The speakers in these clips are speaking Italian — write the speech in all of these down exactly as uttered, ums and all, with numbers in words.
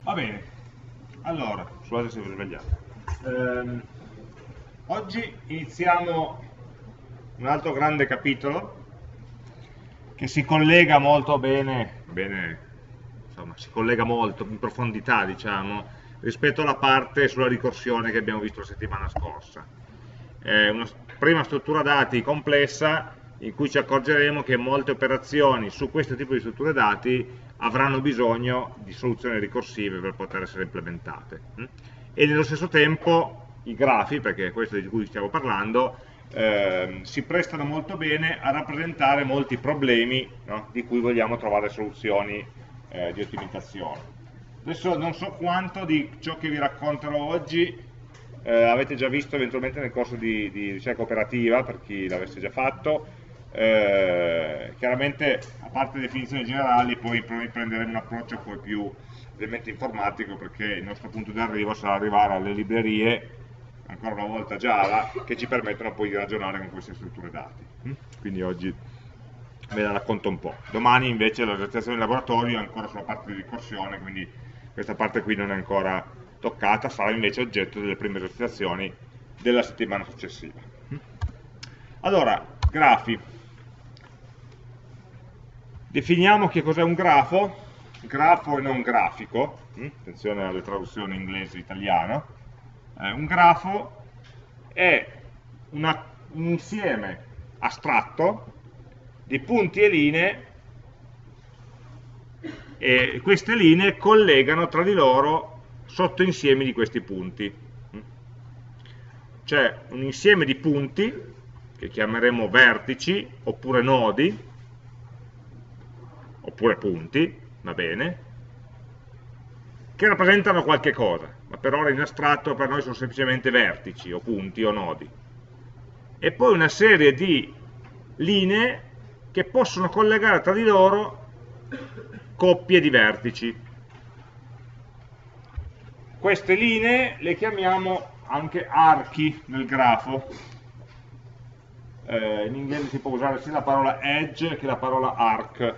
Va bene, allora, scusate se vi ho svegliato. Ehm, oggi iniziamo un altro grande capitolo che si collega molto bene, bene, insomma, si collega molto in profondità, diciamo, rispetto alla parte sulla ricorsione che abbiamo visto la settimana scorsa. È una s- prima struttura dati complessa in cui ci accorgeremo che molte operazioni su questo tipo di strutture dati avranno bisogno di soluzioni ricorsive per poter essere implementate. mm? E nello stesso tempo i grafi, perché è questo di cui stiamo parlando, ehm, si prestano molto bene a rappresentare molti problemi, no, di cui vogliamo trovare soluzioni eh, di ottimizzazione. Adesso non so quanto di ciò che vi racconterò oggi eh, avete già visto eventualmente nel corso di, di ricerca operativa, per chi l'avesse già fatto. Eh, chiaramente, a parte le definizioni generali, poi prenderemo un approccio poi più ovviamente informatico, perché il nostro punto di arrivo sarà arrivare alle librerie, ancora una volta Java, che ci permettono poi di ragionare con queste strutture dati. Mm? Quindi oggi ve la racconto un po'. Domani invece la realizzazione in laboratorio è ancora sulla parte di ricorsione, quindi questa parte qui non è ancora toccata, sarà invece oggetto delle prime esercitazioni della settimana successiva. Allora, grafi. Definiamo che cos'è un grafo, grafo e non grafico, mm? Attenzione alle traduzioni inglese e italiano. Eh, un grafo è una- un insieme astratto di punti e linee, e queste linee collegano tra di loro sottoinsiemi di questi punti. C'è un insieme di punti che chiameremo vertici oppure nodi oppure punti, va bene, che rappresentano qualche cosa, ma per ora in astratto per noi sono semplicemente vertici o punti o nodi. E poi una serie di linee che possono collegare tra di loro coppie di vertici. Queste linee le chiamiamo anche archi nel grafo. Eh, in inglese si può usare sia la parola edge che la parola arc.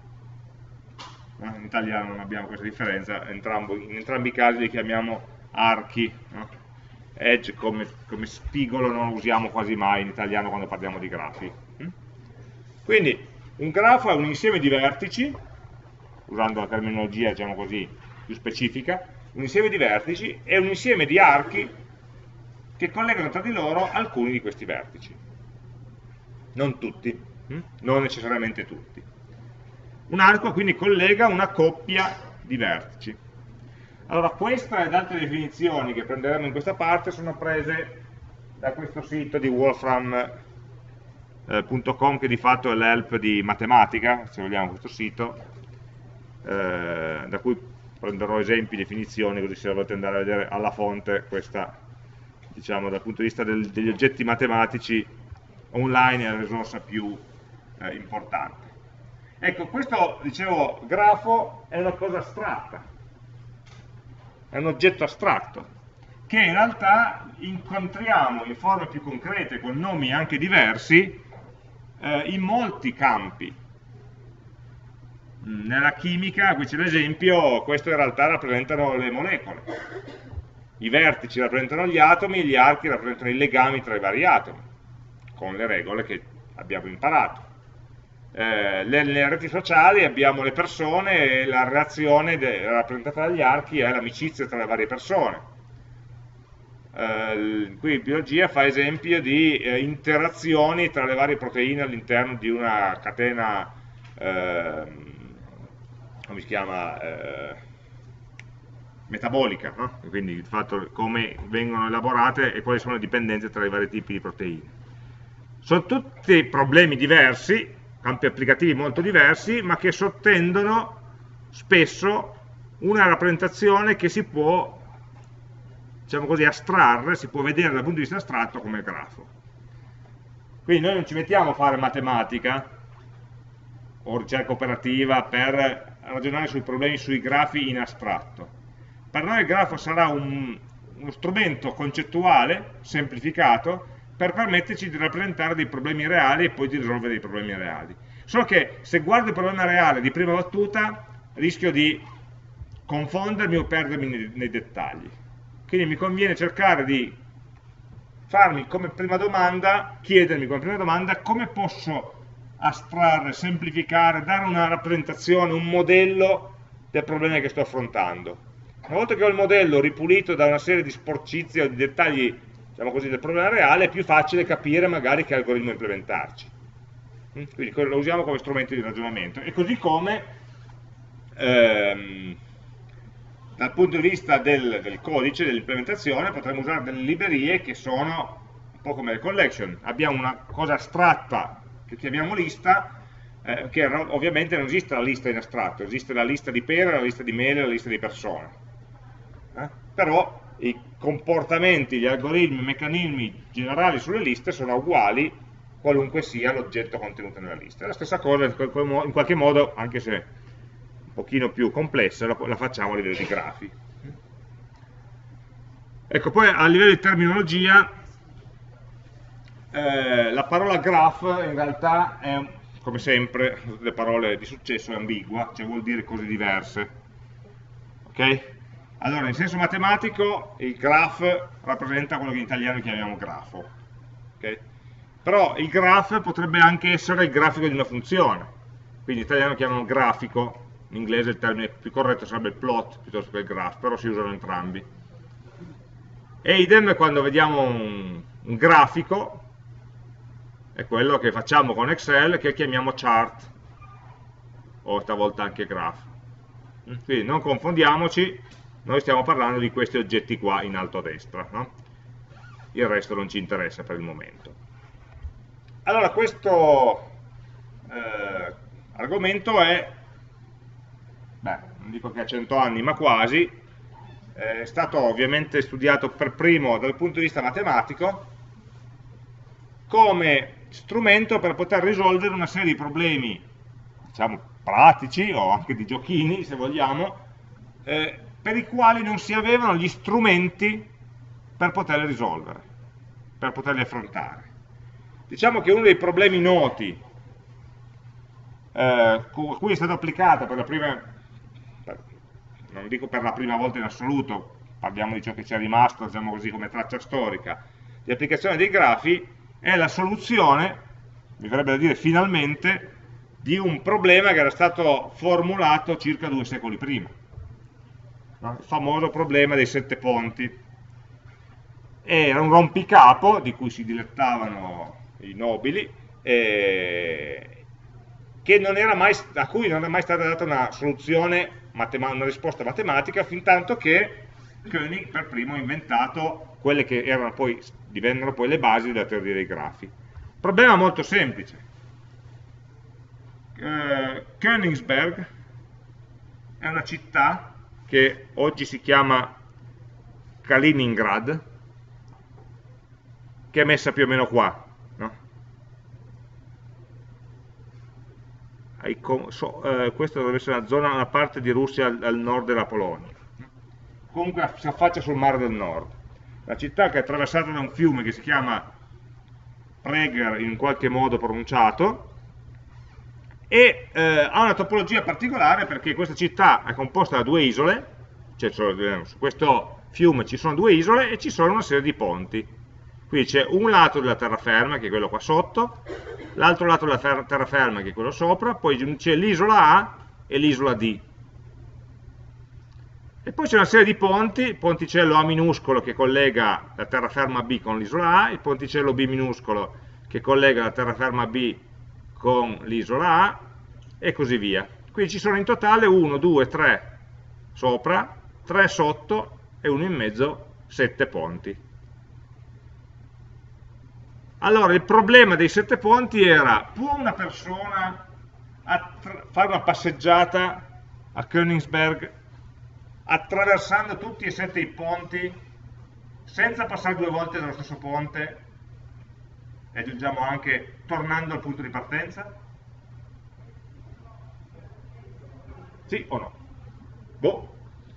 In italiano non abbiamo questa differenza, entrambi, in entrambi i casi li chiamiamo archi. No? Edge come, come spigolo non lo usiamo quasi mai in italiano quando parliamo di grafi. Quindi un grafo è un insieme di vertici, usando la terminologia diciamo così più specifica, un insieme di vertici e un insieme di archi che collegano tra di loro alcuni di questi vertici. Non tutti, non necessariamente tutti. Un arco quindi collega una coppia di vertici. Allora, questa ed altre definizioni che prenderemo in questa parte sono prese da questo sito di wolfram punto com, che di fatto è l'help di matematica, se vogliamo, questo sito, eh, da cui prenderò esempi, definizioni, così se volete andare a vedere alla fonte questa, diciamo, dal punto di vista del, degli oggetti matematici online è la risorsa più eh, importante. Ecco, questo, dicevo, grafo è una cosa astratta, è un oggetto astratto, che in realtà incontriamo in forme più concrete, con nomi anche diversi, eh, in molti campi. Nella chimica, qui c'è l'esempio, questo in realtà rappresentano le molecole. I vertici rappresentano gli atomi e gli archi rappresentano i legami tra i vari atomi, con le regole che abbiamo imparato. Eh, nelle reti sociali abbiamo le persone e la relazione rappresentata dagli archi è l'amicizia tra le varie persone. Eh, qui in biologia fa esempio di eh, interazioni tra le varie proteine all'interno di una catena, eh, come si chiama, eh, metabolica, no? Quindi il fatto come vengono elaborate e quali sono le dipendenze tra i vari tipi di proteine. Sono tutti problemi diversi, campi applicativi molto diversi, ma che sottendono spesso una rappresentazione che si può, diciamo così, astrarre, si può vedere dal punto di vista astratto come il grafo. Quindi noi non ci mettiamo a fare matematica o ricerca operativa per ragionare sui problemi sui grafi in astratto. Per noi il grafo sarà un, uno strumento concettuale, semplificato, per permetterci di rappresentare dei problemi reali e poi di risolvere dei problemi reali. Solo che se guardo il problema reale di prima battuta rischio di confondermi o perdermi nei, nei dettagli. Quindi mi conviene cercare di farmi come prima domanda, chiedermi come prima domanda come posso astrarre, semplificare, dare una rappresentazione, un modello del problema che sto affrontando. Una volta che ho il modello ripulito da una serie di sporcizie o di dettagli, diciamo così, del problema reale, è più facile capire magari che algoritmo implementarci. Quindi lo usiamo come strumento di ragionamento. E così come ehm, dal punto di vista del, del codice, dell'implementazione, potremmo usare delle librerie che sono un po' come le collection. Abbiamo una cosa astratta che chiamiamo lista, eh, che ovviamente non esiste la lista in astratto, esiste la lista di pere, la lista di mele, la lista di persone. Eh? Però i comportamenti, gli algoritmi, i meccanismi generali sulle liste sono uguali qualunque sia l'oggetto contenuto nella lista. La stessa cosa in qualche modo, anche se un pochino più complessa, la facciamo a livello di grafi. Ecco, poi a livello di terminologia, eh, la parola graph in realtà è, come sempre, le parole di successo, è ambigua, cioè vuol dire cose diverse. Ok? Allora, in senso matematico, il graph rappresenta quello che in italiano chiamiamo grafo. Okay? Però il graph potrebbe anche essere il grafico di una funzione. Quindi in italiano chiamano grafico, in inglese il termine più corretto sarebbe il plot piuttosto che il graph, però si usano entrambi. E idem quando vediamo un, un grafico, è quello che facciamo con Excel, che chiamiamo chart, o stavolta anche graph. Quindi non confondiamoci, noi stiamo parlando di questi oggetti qua in alto a destra, no? Il resto non ci interessa per il momento. Allora, questo eh, argomento è, beh, non dico che ha cento anni, ma quasi, è stato ovviamente studiato per primo dal punto di vista matematico, come strumento per poter risolvere una serie di problemi, diciamo, pratici, o anche di giochini, se vogliamo, eh, per i quali non si avevano gli strumenti per poterli risolvere, per poterli affrontare. Diciamo che uno dei problemi noti eh, a cui è stato applicato per la prima, per, non dico per la prima volta in assoluto, parliamo di ciò che ci è rimasto, diciamo così, come traccia storica, di applicazione dei grafi, è la soluzione, mi verrebbe da dire finalmente, di un problema che era stato formulato circa due secoli prima. Il famoso problema dei sette ponti. Era un rompicapo di cui si dilettavano i nobili, eh, che non era mai, a cui non è mai stata data una soluzione, una risposta matematica, fin tanto che Koenig per primo ha inventato quelle che erano poi, divennero poi le basi della teoria dei grafi. Problema molto semplice. Eh, Königsberg è una città che oggi si chiama Kaliningrad, che è messa più o meno qua, no? So, eh, questa dovrebbe essere una zona, una parte di Russia al, al nord della Polonia. Comunque si affaccia sul mare del nord. La città che è attraversata da un fiume che si chiama Prager, in qualche modo pronunciato, e eh, ha una topologia particolare perché questa città è composta da due isole, cioè su questo fiume ci sono due isole e ci sono una serie di ponti. Qui c'è un lato della terraferma, che è quello qua sotto, l'altro lato della terraferma, che è quello sopra, poi c'è l'isola A e l'isola D. E poi c'è una serie di ponti, il ponticello A minuscolo che collega la terraferma B con l'isola A, il ponticello B minuscolo che collega la terraferma B con l'isola A, e così via. Quindi ci sono in totale uno, due, tre sopra, tre sotto e uno in mezzo, sette ponti. Allora, il problema dei sette ponti era: può una persona fare una passeggiata a Königsberg attraversando tutti e sette i ponti senza passare due volte dallo stesso ponte, e aggiungiamo anche tornando al punto di partenza? Sì o no? Boh.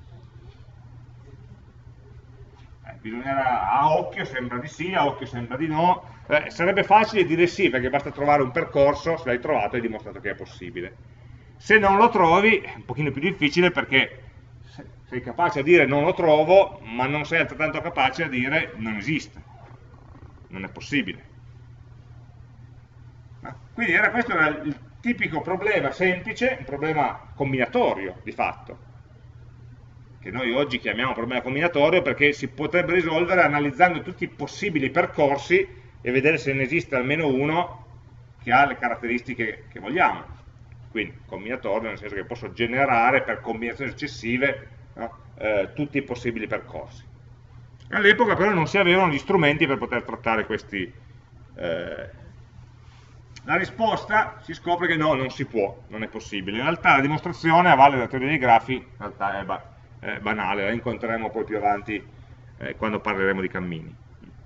Eh, bisognerà, a occhio sembra di sì, a occhio sembra di no. Eh, sarebbe facile dire sì, perché basta trovare un percorso, se l'hai trovato hai dimostrato che è possibile. Se non lo trovi è un pochino più difficile, perché sei capace a dire non lo trovo, ma non sei altrettanto capace a dire non esiste, non è possibile. Quindi era, questo era il tipico problema semplice, un problema combinatorio di fatto, che noi oggi chiamiamo problema combinatorio perché si potrebbe risolvere analizzando tutti i possibili percorsi e vedere se ne esiste almeno uno che ha le caratteristiche che vogliamo. Quindi combinatorio nel senso che posso generare per combinazioni successive, no, eh, tutti i possibili percorsi. All'epoca però non si avevano gli strumenti per poter trattare questi. Eh, la risposta si scopre che no, non si può, non è possibile. In realtà la dimostrazione a valle della teoria dei grafi in realtà è, ba è banale, la incontreremo poi più avanti eh, quando parleremo di cammini.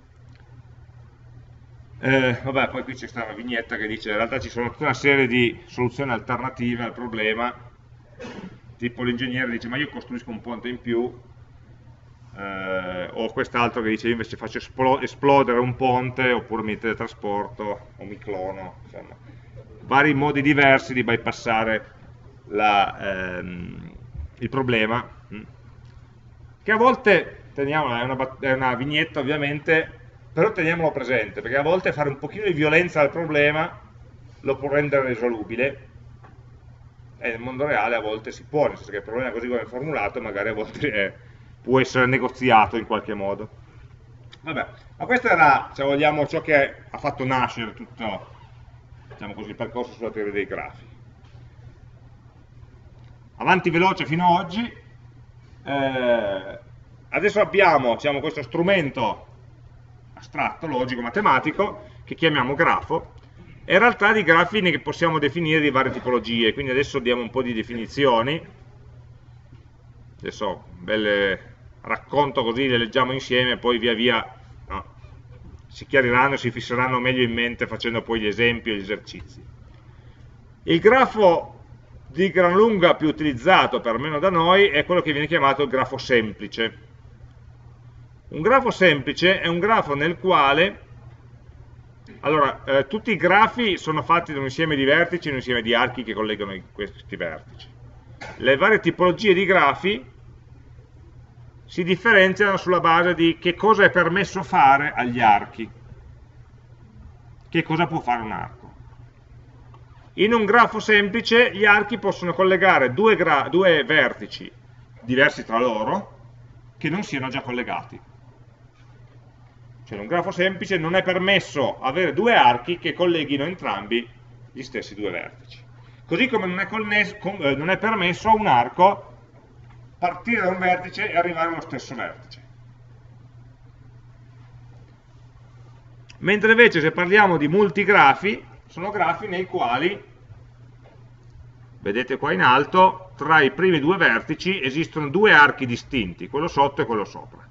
Eh, vabbè, poi qui c'è stata una vignetta che dice in realtà ci sono tutta una serie di soluzioni alternative al problema, tipo l'ingegnere dice ma io costruisco un ponte in più, eh, o quest'altro che dice io invece faccio esplodere un ponte, oppure mi teletrasporto, o mi clono, insomma, vari modi diversi di bypassare la, ehm, il problema, che a volte, teniamola, è una, è una vignetta ovviamente, però teniamolo presente, perché a volte fare un pochino di violenza al problema lo può rendere risolubile, e nel mondo reale a volte si può, nel senso che il problema così come è formulato magari a volte è, può essere negoziato in qualche modo. Vabbè, ma questo era, se vogliamo, ciò che ha fatto nascere tutto, diciamo così, il percorso sulla teoria dei grafi. Avanti veloce fino ad oggi, eh, adesso abbiamo, diciamo, questo strumento astratto, logico, matematico, che chiamiamo grafo, e in realtà di grafi ne possiamo definire di varie tipologie, quindi adesso diamo un po' di definizioni, adesso belle racconto così, le leggiamo insieme e poi via via no, si chiariranno e si fisseranno meglio in mente facendo poi gli esempi e gli esercizi. Il grafo di gran lunga più utilizzato, perlomeno da noi, è quello che viene chiamato il grafo semplice. Un grafo semplice è un grafo nel quale, allora, eh, tutti i grafi sono fatti da un insieme di vertici e un insieme di archi che collegano questi vertici. Le varie tipologie di grafi si differenziano sulla base di che cosa è permesso fare agli archi, che cosa può fare un arco. In un grafo semplice gli archi possono collegare due, due vertici diversi tra loro che non siano già collegati. Cioè in un grafo semplice non è permesso avere due archi che colleghino entrambi gli stessi due vertici. Così come non è, connesso, non è permesso a un arco partire da un vertice e arrivare allo stesso vertice. Mentre invece se parliamo di multigrafi, sono grafi nei quali, vedete qua in alto, tra i primi due vertici esistono due archi distinti, quello sotto e quello sopra.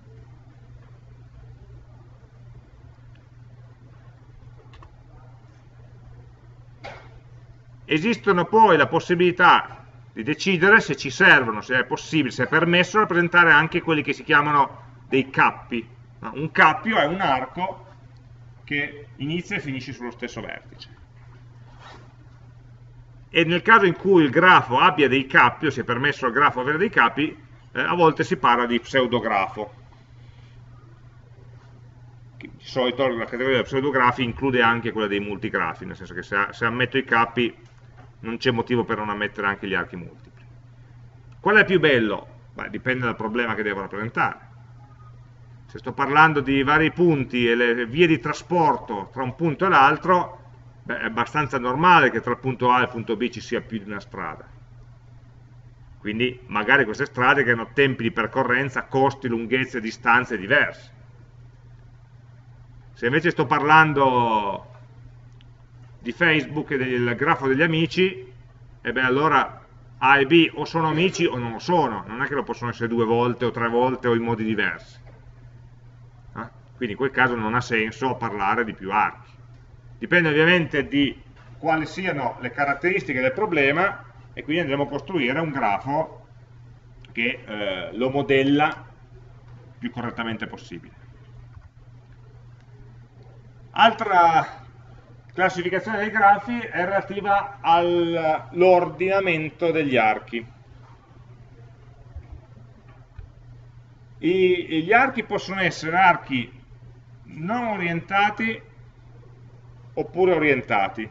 Esistono poi la possibilità di decidere se ci servono, se è possibile, se è permesso rappresentare anche quelli che si chiamano dei cappi. Un cappio è un arco che inizia e finisce sullo stesso vertice. E nel caso in cui il grafo abbia dei cappi, o sia permesso al grafo avere dei cappi, eh, a volte si parla di pseudografo. Di solito la categoria dei pseudografi include anche quella dei multigrafi, nel senso che se, se ammetto i cappi non c'è motivo per non ammettere anche gli archi multipli. Qual è più bello? Beh, dipende dal problema che devo rappresentare. Se sto parlando di vari punti e le vie di trasporto tra un punto e l'altro, è abbastanza normale che tra il punto A e il punto B ci sia più di una strada. Quindi magari queste strade che hanno tempi di percorrenza, costi, lunghezze, distanze diverse. Se invece sto parlando di Facebook e del grafo degli amici, e beh allora A e B o sono amici o non lo sono, non è che lo possono essere due volte o tre volte o in modi diversi. Eh? Quindi in quel caso non ha senso parlare di più archi. Dipende ovviamente di quali siano le caratteristiche del problema e quindi andremo a costruire un grafo che eh, lo modella il più correttamente possibile. Altra classificazione dei grafi è relativa all'ordinamento degli archi. I, gli archi possono essere archi non orientati oppure orientati.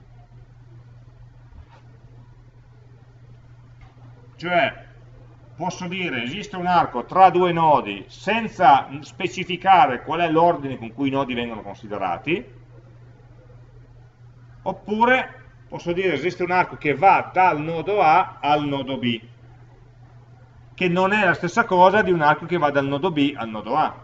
Cioè, posso dire, esiste un arco tra due nodi senza specificare qual è l'ordine con cui i nodi vengono considerati, oppure posso dire esiste un arco che va dal nodo A al nodo B, che non è la stessa cosa di un arco che va dal nodo B al nodo A.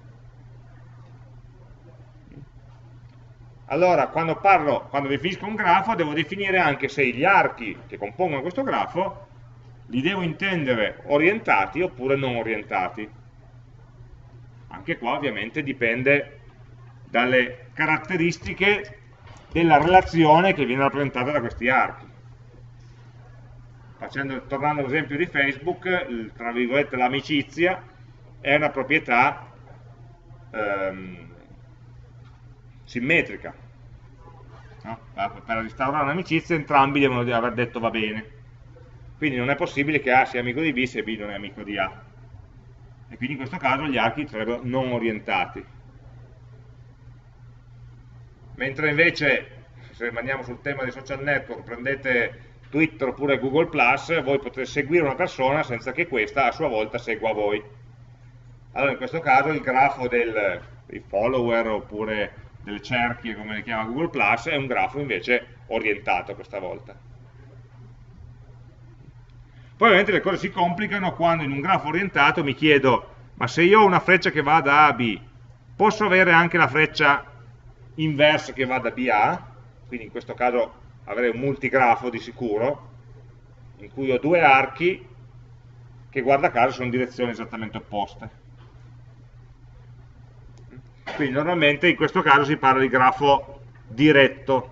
Allora, quando parlo, quando definisco un grafo, devo definire anche se gli archi che compongono questo grafo li devo intendere orientati oppure non orientati. Anche qua ovviamente dipende dalle caratteristiche della relazione che viene rappresentata da questi archi. Facendo, tornando all'esempio di Facebook, il, tra virgolette l'amicizia è una proprietà ehm, simmetrica. No? Per instaurare un'amicizia entrambi devono aver detto va bene. Quindi non è possibile che A sia amico di B se B non è amico di A. E quindi in questo caso gli archi sarebbero non orientati. Mentre invece, se rimaniamo sul tema dei social network, prendete Twitter oppure Google plus, voi potete seguire una persona senza che questa a sua volta segua voi. Allora in questo caso il grafo del, dei follower oppure delle cerchie, come le chiama Google plus, è un grafo invece orientato questa volta. Poi ovviamente le cose si complicano quando in un grafo orientato mi chiedo, ma se io ho una freccia che va da A a B, posso avere anche la freccia inversa che va da B a A? Quindi in questo caso avrei un multigrafo di sicuro, in cui ho due archi che guarda caso sono in direzioni esattamente opposte. Quindi normalmente in questo caso si parla di grafo diretto.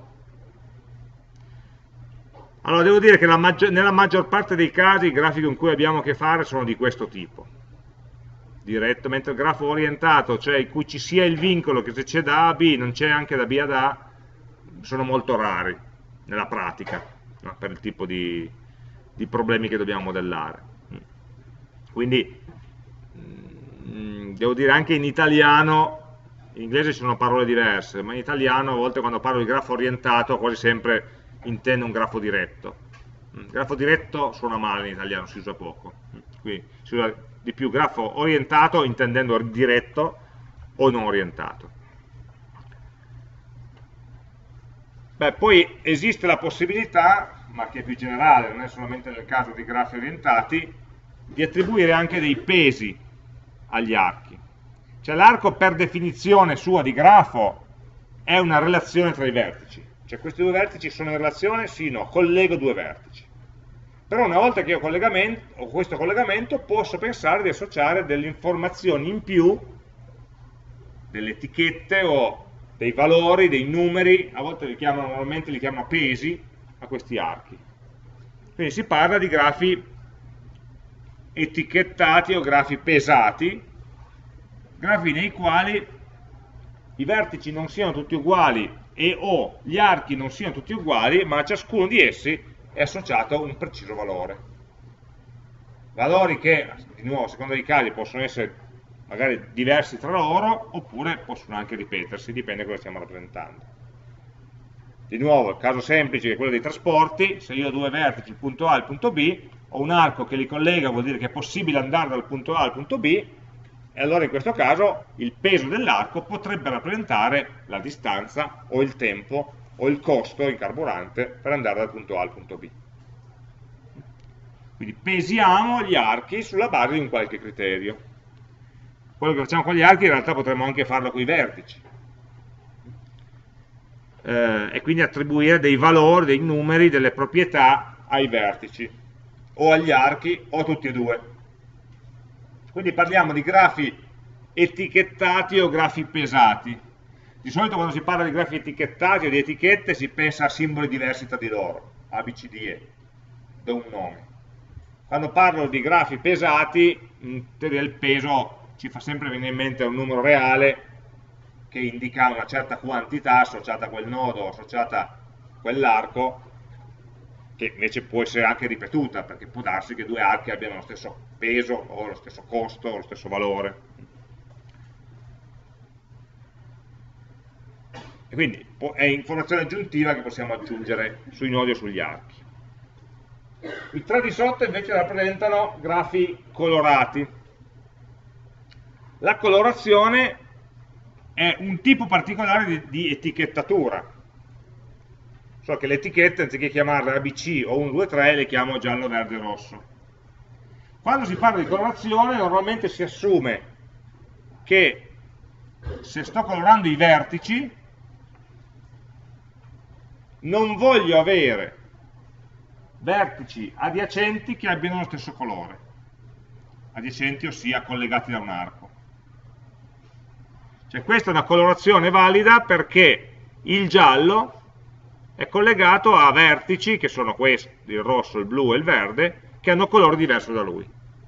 Allora, devo dire che la maggior, nella maggior parte dei casi i grafi con cui abbiamo a che fare sono di questo tipo, diretto, mentre il grafo orientato, cioè in cui ci sia il vincolo che se c'è da A a B non c'è anche da B ad A, sono molto rari nella pratica, no? Per il tipo di, di problemi che dobbiamo modellare. Quindi, mh, devo dire anche in italiano, in inglese ci sono parole diverse, ma in italiano a volte quando parlo di grafo orientato quasi sempre intendo un grafo diretto. Il grafo diretto suona male in italiano, si usa poco. Quindi si usa di più grafo orientato intendendo diretto o non orientato. Beh, poi esiste la possibilità, ma che è più generale, non è solamente nel caso di grafi orientati, di attribuire anche dei pesi agli archi. Cioè l'arco per definizione sua di grafo è una relazione tra i vertici. Cioè questi due vertici sono in relazione? Sì, no, collego due vertici. Però una volta che ho, ho questo collegamento posso pensare di associare delle informazioni in più, delle etichette o dei valori, dei numeri, a volte li chiamano, normalmente li chiamano pesi, a questi archi. Quindi si parla di grafi etichettati o grafi pesati, grafi nei quali i vertici non siano tutti uguali e o gli archi non siano tutti uguali, ma a ciascuno di essi è associato un preciso valore. Valori che, di nuovo, a seconda dei casi, possono essere magari diversi tra loro, oppure possono anche ripetersi, dipende da cosa stiamo rappresentando. Di nuovo, il caso semplice che è quello dei trasporti, se io ho due vertici, il punto A e il punto B, ho un arco che li collega, vuol dire che è possibile andare dal punto A al punto B, e allora in questo caso il peso dell'arco potrebbe rappresentare la distanza o il tempo o il costo in carburante per andare dal punto A al punto B. Quindi pesiamo gli archi sulla base di un qualche criterio. Quello che facciamo con gli archi in realtà potremmo anche farlo con i vertici. Eh, e quindi attribuire dei valori, dei numeri, delle proprietà ai vertici, o agli archi, o a tutti e due. Quindi parliamo di grafi etichettati o grafi pesati. Di solito quando si parla di grafi etichettati o di etichette si pensa a simboli diversi tra di loro, A, B, C, D, E, do un nome. Quando parlo di grafi pesati, in teoria il peso ci fa sempre venire in mente un numero reale che indica una certa quantità associata a quel nodo, associata a quell'arco, che invece può essere anche ripetuta, perché può darsi che due archi abbiano lo stesso peso o lo stesso costo o lo stesso valore. E quindi è informazione aggiuntiva che possiamo aggiungere sui nodi o sugli archi. I tre di sotto invece rappresentano grafi colorati. La colorazione è un tipo particolare di, di etichettatura. So che le etichette, anziché chiamarle A B C o uno, due, tre, le chiamo giallo, verde, rosso. Quando si parla di colorazione normalmente si assume che se sto colorando i vertici non voglio avere vertici adiacenti che abbiano lo stesso colore. Adiacenti, ossia collegati da un arco. Cioè questa è una colorazione valida perché il giallo è collegato a vertici, che sono questi, il rosso, il blu e il verde, che hanno colore diverso da lui.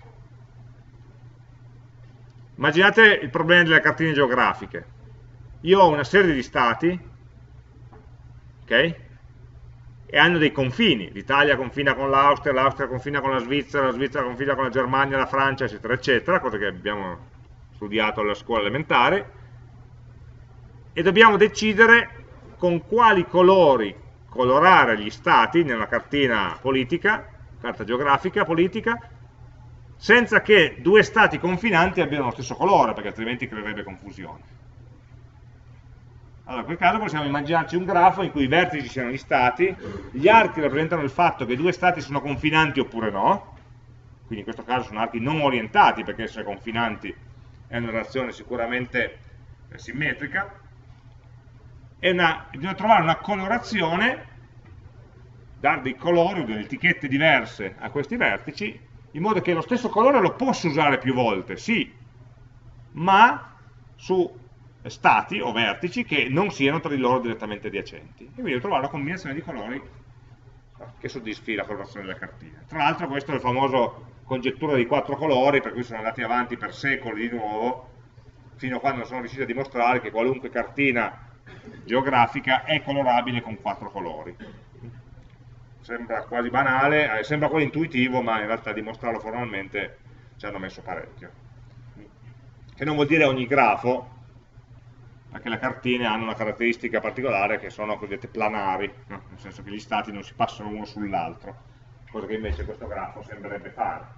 Immaginate il problema delle cartine geografiche. Io ho una serie di stati, ok? E hanno dei confini. L'Italia confina con l'Austria, l'Austria confina con la Svizzera, la Svizzera confina con la Germania, la Francia, eccetera, eccetera, cose che abbiamo studiato alla scuola elementare, e dobbiamo decidere con quali colori colorare gli stati nella cartina politica, carta geografica politica, senza che due stati confinanti abbiano lo stesso colore, perché altrimenti creerebbe confusione. Allora, in quel caso possiamo immaginarci un grafo in cui i vertici siano gli stati, gli archi rappresentano il fatto che due stati sono confinanti oppure no, quindi in questo caso sono archi non orientati, perché essere confinanti è una relazione sicuramente simmetrica, e una, bisogna trovare una colorazione, dare dei colori o delle etichette diverse a questi vertici, in modo che lo stesso colore lo posso usare più volte, sì, ma su stati o vertici che non siano tra di loro direttamente adiacenti. E quindi devo trovare una combinazione di colori che soddisfi la colorazione della cartina. Tra l'altro questo è il famoso congettura dei quattro colori, per cui sono andati avanti per secoli di nuovo, fino a quando sono riusciti a dimostrare che qualunque cartina geografica è colorabile con quattro colori. Sembra quasi banale, eh, sembra quasi intuitivo, ma in realtà a dimostrarlo formalmente ci hanno messo parecchio. Che non vuol dire ogni grafo, perché le cartine hanno una caratteristica particolare che sono cosiddette planari, no? Nel senso che gli stati non si passano uno sull'altro, cosa che invece questo grafo sembrerebbe fare.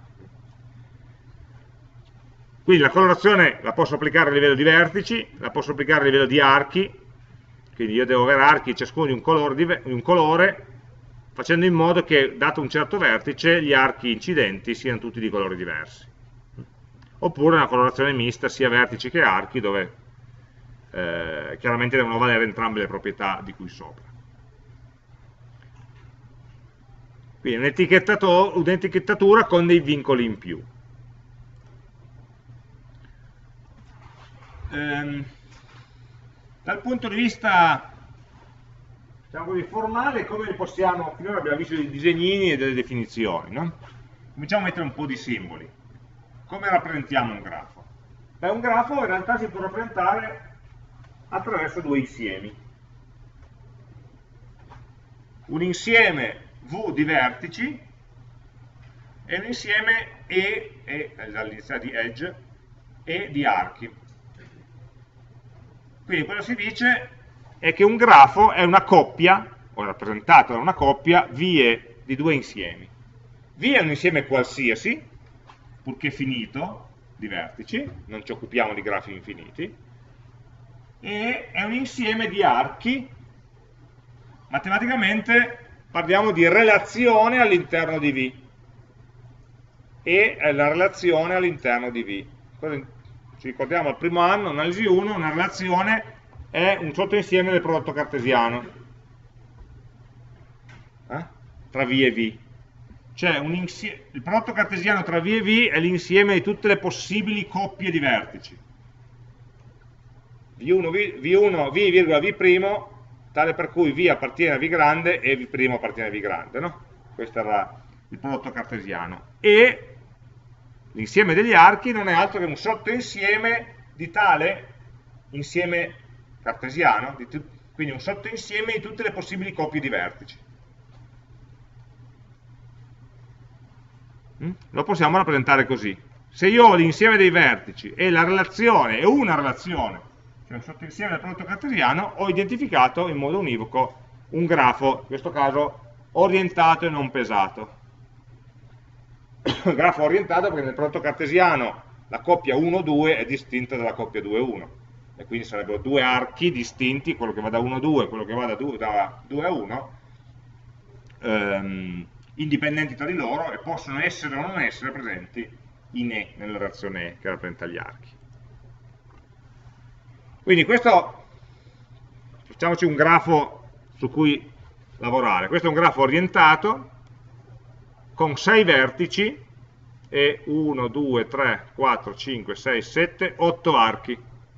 Quindi la colorazione la posso applicare a livello di vertici, la posso applicare a livello di archi, quindi io devo avere archi ciascuno di un colore, di un colore, facendo in modo che, dato un certo vertice, gli archi incidenti siano tutti di colori diversi. Oppure una colorazione mista sia vertici che archi, dove eh, chiaramente devono valere entrambe le proprietà di cui sopra. Quindi un'etichettatura con dei vincoli in più. Ehm, dal punto di vista, diciamo così, formale, come possiamo, finora abbiamo visto dei disegnini e delle definizioni, no? Cominciamo a mettere un po' di simboli. Come rappresentiamo un grafo? Beh, un grafo in realtà si può rappresentare attraverso due insiemi. Un insieme V di vertici e un insieme E, e dall'iniziale di edge, E di archi. Quindi quello che si dice è che un grafo è una coppia, o è rappresentato da una coppia, vie di due insiemi. V è un insieme qualsiasi, purché finito, di vertici, non ci occupiamo di grafi infiniti, e è un insieme di archi. Matematicamente parliamo di relazione all'interno di V, e è la relazione all'interno di V. Ci ricordiamo al primo anno, analisi uno, una relazione è un sottoinsieme del prodotto cartesiano eh? tra V e V. Cioè un il prodotto cartesiano tra V e V è l'insieme di tutte le possibili coppie di vertici. V uno, V, V1, V, V', tale per cui V appartiene a V grande e V' appartiene a V grande. No? Questo era il prodotto cartesiano. E l'insieme degli archi non è altro che un sottoinsieme di tale insieme cartesiano, di quindi un sottoinsieme di tutte le possibili coppie di vertici. Mm? Lo possiamo rappresentare così. Se io ho l'insieme dei vertici e la relazione è una relazione, cioè un sottoinsieme del prodotto cartesiano, ho identificato in modo univoco un grafo, in questo caso orientato e non pesato. Grafo orientato perché nel prodotto cartesiano la coppia uno due è distinta dalla coppia due uno, e quindi sarebbero due archi distinti, quello che va da uno a due e quello che va da due a uno, ehm, indipendenti tra di loro, e possono essere o non essere presenti in E, nella relazione E che rappresenta gli archi. Quindi questo, facciamoci un grafo su cui lavorare. Questo è un grafo orientato con sei vertici e uno, due, tre, quattro, cinque, sei, sette, otto archi.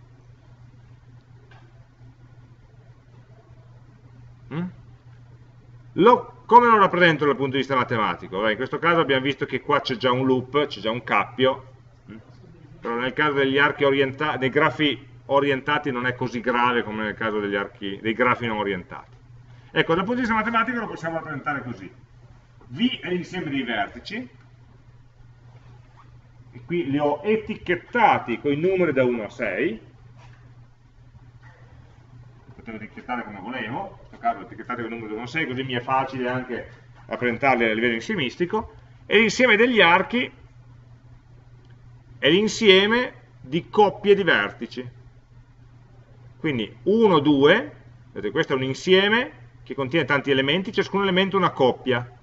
Mm? Lo, come lo rappresento dal punto di vista matematico? Beh, in questo caso abbiamo visto che qua c'è già un loop, c'è già un cappio, però nel caso degli archi orientati, dei grafi orientati non è così grave come nel caso degli archi, dei grafi non orientati. Ecco, dal punto di vista matematico lo possiamo rappresentare così. V è l'insieme dei vertici, e qui li ho etichettati con i numeri da uno a sei, potevo etichettare come volevo, in questo caso ho etichettato con i numeri da uno a sei, così mi è facile anche rappresentarli a livello insiemistico, e l'insieme degli archi è l'insieme di coppie di vertici. Quindi uno, due, vedete, questo è un insieme che contiene tanti elementi, ciascun elemento una coppia.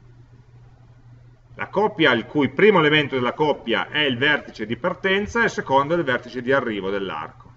La coppia il cui primo elemento della coppia è il vertice di partenza e il secondo è il vertice di arrivo dell'arco.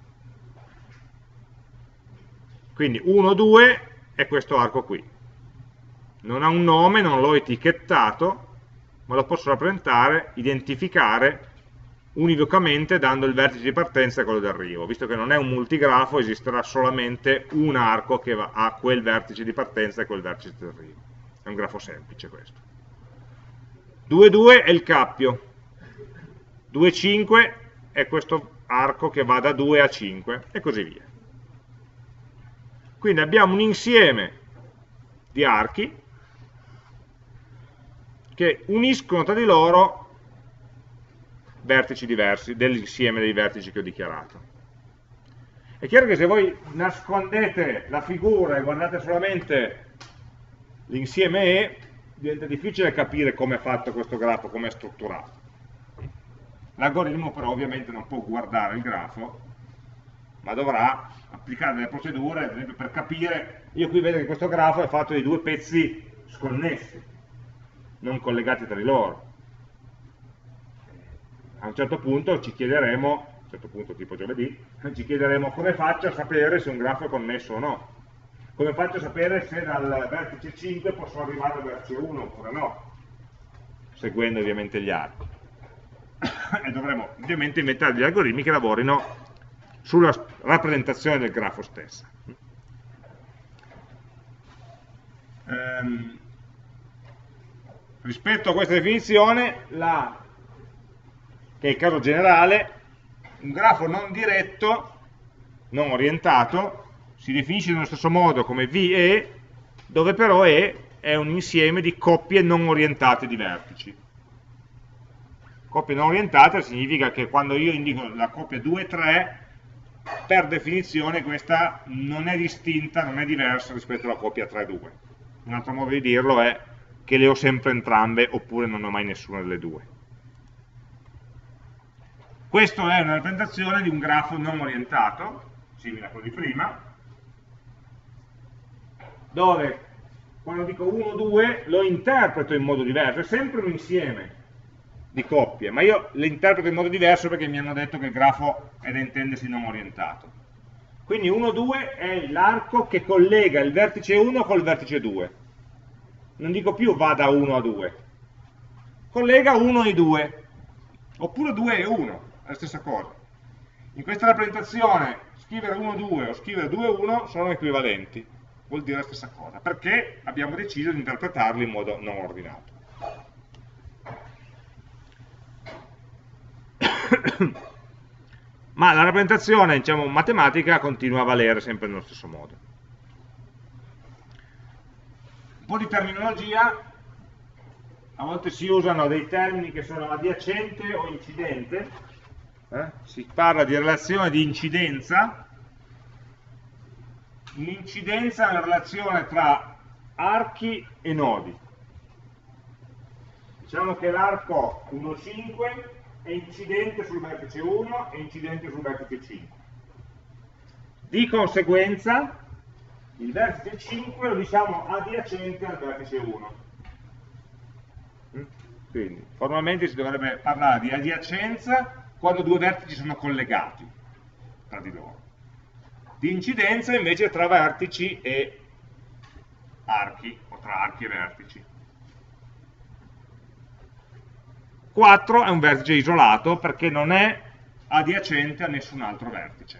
Quindi uno, due è questo arco qui. Non ha un nome, non l'ho etichettato, ma lo posso rappresentare, identificare univocamente dando il vertice di partenza e quello di arrivo. Visto che non è un multigrafo, esisterà solamente un arco che ha quel vertice di partenza e quel vertice di arrivo. È un grafo semplice questo. due, due è il cappio, due, cinque è questo arco che va da due a cinque e così via. Quindi abbiamo un insieme di archi che uniscono tra di loro vertici diversi dell'insieme dei vertici che ho dichiarato. È chiaro che se voi nascondete la figura e guardate solamente l'insieme E, diventa difficile capire come è fatto questo grafo, come è strutturato. L'algoritmo però ovviamente non può guardare il grafo, ma dovrà applicare delle procedure, ad esempio per capire, io qui vedo che questo grafo è fatto di due pezzi sconnessi, non collegati tra di loro. A un certo punto ci chiederemo, a un certo punto tipo giovedì, ci chiederemo come faccio a sapere se un grafo è connesso o no. Come faccio a sapere se dal vertice cinque posso arrivare al vertice uno oppure no, seguendo ovviamente gli archi. E dovremo ovviamente inventare degli algoritmi che lavorino sulla rappresentazione del grafo stessa. Ehm, rispetto a questa definizione, la, che è il caso generale, un grafo non diretto, non orientato, si definisce nello stesso modo come V E, dove però E è un insieme di coppie non orientate di vertici. Coppie non orientate significa che quando io indico la coppia due tre, per definizione questa non è distinta, non è diversa rispetto alla coppia tre due. Un altro modo di dirlo è che le ho sempre entrambe, oppure non ho mai nessuna delle due. Questa è una rappresentazione di un grafo non orientato, simile a quello di prima, dove quando dico uno due lo interpreto in modo diverso, è sempre un insieme di coppie, ma io le interpreto in modo diverso perché mi hanno detto che il grafo è da intendersi non orientato. Quindi uno due è l'arco che collega il vertice uno col vertice due. Non dico più va da uno a due. Collega uno e due, oppure due e uno, è la stessa cosa. In questa rappresentazione scrivere uno due o scrivere due uno sono equivalenti, vuol dire la stessa cosa, perché abbiamo deciso di interpretarli in modo non ordinato. Ma la rappresentazione, diciamo, matematica continua a valere sempre nello stesso modo. Un po' di terminologia. a volte si usano dei termini che sono adiacente o incidente, eh? Si parla di relazione di incidenza. L'incidenza è una relazione tra archi e nodi. Diciamo che l'arco uno cinque è incidente sul vertice uno e incidente sul vertice cinque. Di conseguenza, il vertice cinque lo diciamo adiacente al vertice uno. Quindi, formalmente si dovrebbe parlare di adiacenza quando due vertici sono collegati tra di loro. Di incidenza invece tra vertici e archi, o tra archi e vertici. quattro è un vertice isolato perché non è adiacente a nessun altro vertice.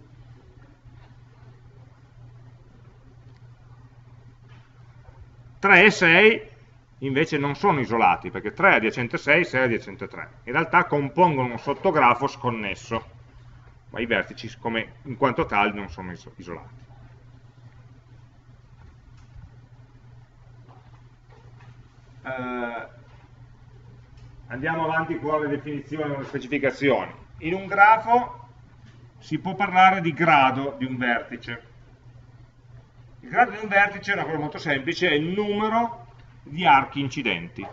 tre e sei invece non sono isolati, perché tre è adiacente sei, sei è adiacente tre. In realtà compongono un sottografo sconnesso, ma i vertici come, in quanto tali non sono isolati. Eh, andiamo avanti con le definizioni e le specificazioni. In un grafo si può parlare di grado di un vertice. Il grado di un vertice è una cosa molto semplice, è il numero di archi incidenti.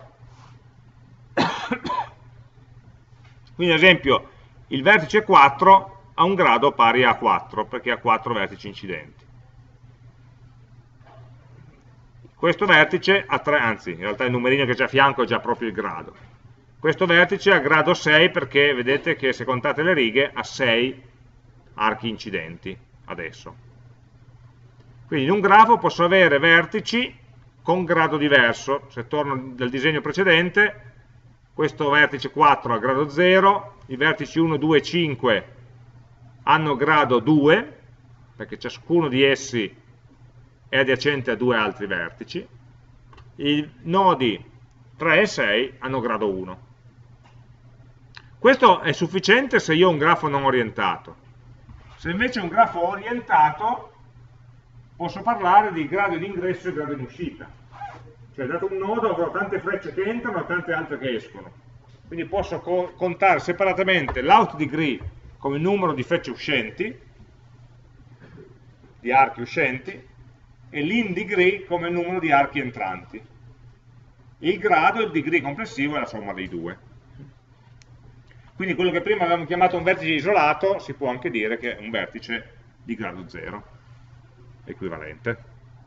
Quindi ad esempio il vertice quattro ha un grado pari a quattro perché ha quattro vertici incidenti. Questo vertice ha tre, anzi in realtà il numerino che c'è a fianco è già proprio il grado. Questo vertice ha grado sei perché vedete che se contate le righe ha sei archi incidenti adesso. Quindi in un grafo posso avere vertici con grado diverso. Se torno dal disegno precedente, questo vertice quattro ha grado zero, i vertici uno, due e cinque hanno grado due, perché ciascuno di essi è adiacente a due altri vertici, i nodi tre e sei hanno grado uno. Questo è sufficiente se io ho un grafo non orientato. Se invece è un grafo orientato, posso parlare di grado di ingresso e grado di uscita. Cioè, dato un nodo avrò tante frecce che entrano e tante altre che escono. Quindi posso co contare separatamente l'out degree come numero di frecce uscenti, di archi uscenti, e l'in degree come numero di archi entranti. Il grado, il degree complessivo, è la somma dei due. Quindi quello che prima avevamo chiamato un vertice isolato si può anche dire che è un vertice di grado zero, equivalente.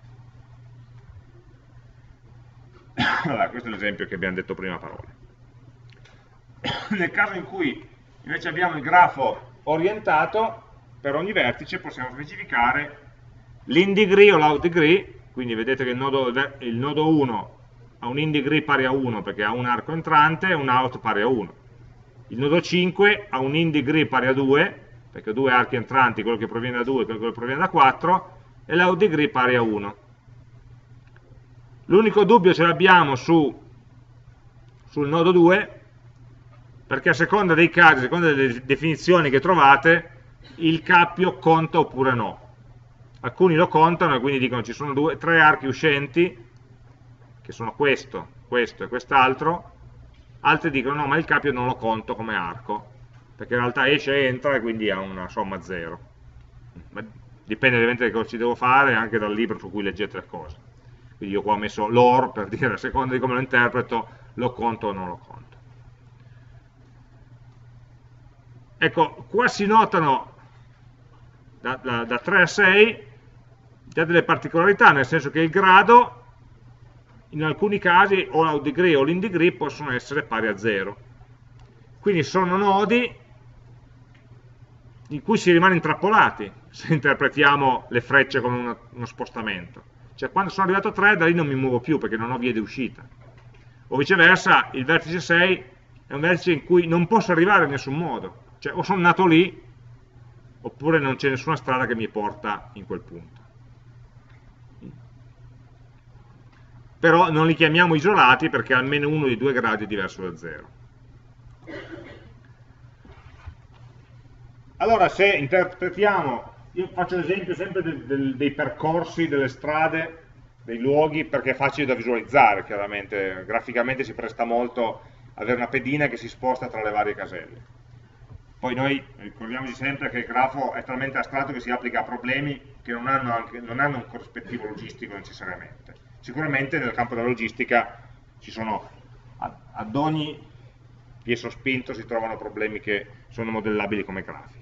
Allora, questo è l'esempio che abbiamo detto prima a parole. Nel caso in cui invece abbiamo il grafo orientato, per ogni vertice possiamo specificare l'in degree o l'out degree, quindi vedete che il nodo, il nodo uno ha un in degree pari a uno perché ha un arco entrante e un out pari a uno. Il nodo cinque ha un in degree pari a due, perché ha due archi entranti, quello che proviene da due e quello che proviene da quattro, e l'out degree pari a uno. L'unico dubbio ce l'abbiamo su, sul nodo due, perché a seconda dei casi, a seconda delle definizioni che trovate, il cappio conta oppure no. Alcuni lo contano e quindi dicono ci sono due, tre archi uscenti, che sono questo, questo e quest'altro, altri dicono no, ma il cappio non lo conto come arco, perché in realtà esce e entra e quindi ha una somma zero. Ma dipende ovviamente da cosa ci devo fare, anche dal libro su cui leggete le cose. Quindi io qua ho messo l'or per dire, a seconda di come lo interpreto, lo conto o non lo conto. Ecco, qua si notano da, da, da tre a sei già delle particolarità, nel senso che il grado in alcuni casi o l'out degree o l'in degree possono essere pari a zero. Quindi sono nodi in cui si rimane intrappolati se interpretiamo le frecce come uno, uno spostamento. Cioè quando sono arrivato a tre da lì non mi muovo più perché non ho vie di uscita. O viceversa, il vertice sei è un vertice in cui non posso arrivare in nessun modo. Cioè o sono nato lì oppure non c'è nessuna strada che mi porta in quel punto. Però non li chiamiamo isolati perché almeno uno dei due gradi è diverso da zero. Allora se interpretiamo, io faccio l'esempio sempre del, del, dei percorsi, delle strade dei luoghi perché è facile da visualizzare, chiaramente, graficamente si presta molto avere una pedina che si sposta tra le varie caselle. Poi noi ricordiamoci sempre che il grafo è talmente astratto che si applica a problemi che non hanno, anche, non hanno un corrispettivo logistico necessariamente. Sicuramente nel campo della logistica ci sono, ad ogni piè sospinto si trovano problemi che sono modellabili come grafi.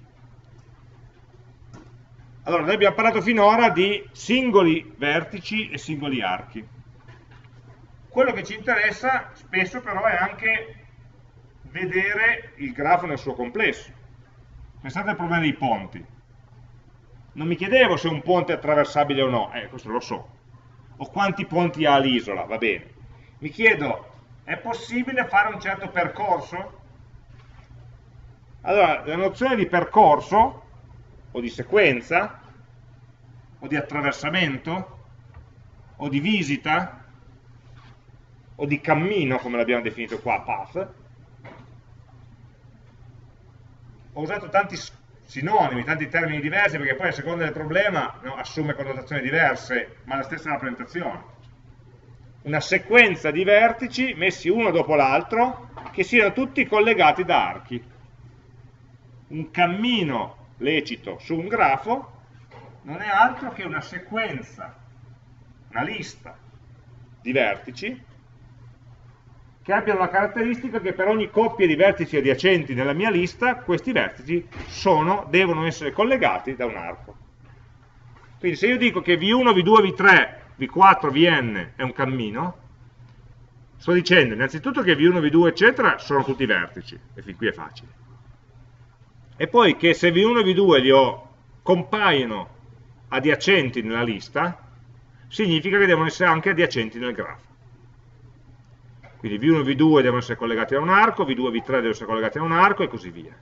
Allora, noi abbiamo parlato finora di singoli vertici e singoli archi. Quello che ci interessa spesso però è anche vedere il grafo nel suo complesso. Pensate al problema dei ponti. Non mi chiedevo se un ponte è attraversabile o no, eh, questo lo so. O quanti ponti ha l'isola, va bene. Mi chiedo, è possibile fare un certo percorso? Allora, la nozione di percorso, o di sequenza, o di attraversamento, o di visita, o di cammino, come l'abbiamo definito qua, path. Ho usato tanti sinonimi, tanti termini diversi, perché poi a seconda del problema, no, assume connotazioni diverse, ma la stessa rappresentazione. Una sequenza di vertici messi uno dopo l'altro, che siano tutti collegati da archi. Un cammino lecito su un grafo non è altro che una sequenza, una lista di vertici che abbiano la caratteristica che per ogni coppia di vertici adiacenti nella mia lista, questi vertici sono, devono essere collegati da un arco. Quindi se io dico che V uno, V due, V tre, V quattro, Vn è un cammino, sto dicendo innanzitutto che V uno, V due, eccetera, sono tutti vertici, e fin qui è facile. E poi che se V uno e V due li ho, compaiono adiacenti nella lista, significa che devono essere anche adiacenti nel grafo. Quindi V uno e V due devono essere collegati a un arco, V due e V tre devono essere collegati a un arco e così via.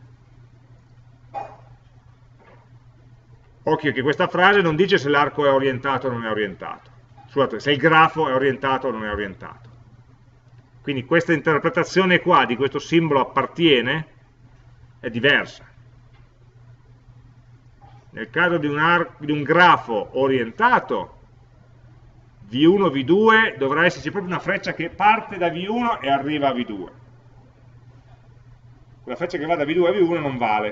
Occhio che questa frase non dice se l'arco è orientato o non è orientato. Scusate, se il grafo è orientato o non è orientato. Quindi questa interpretazione qua di questo simbolo appartiene è diversa. Nel caso di un, di un grafo orientato, V uno, V due dovrà esserci proprio una freccia che parte da V uno e arriva a V due. Quella freccia che va da V due a V uno non vale.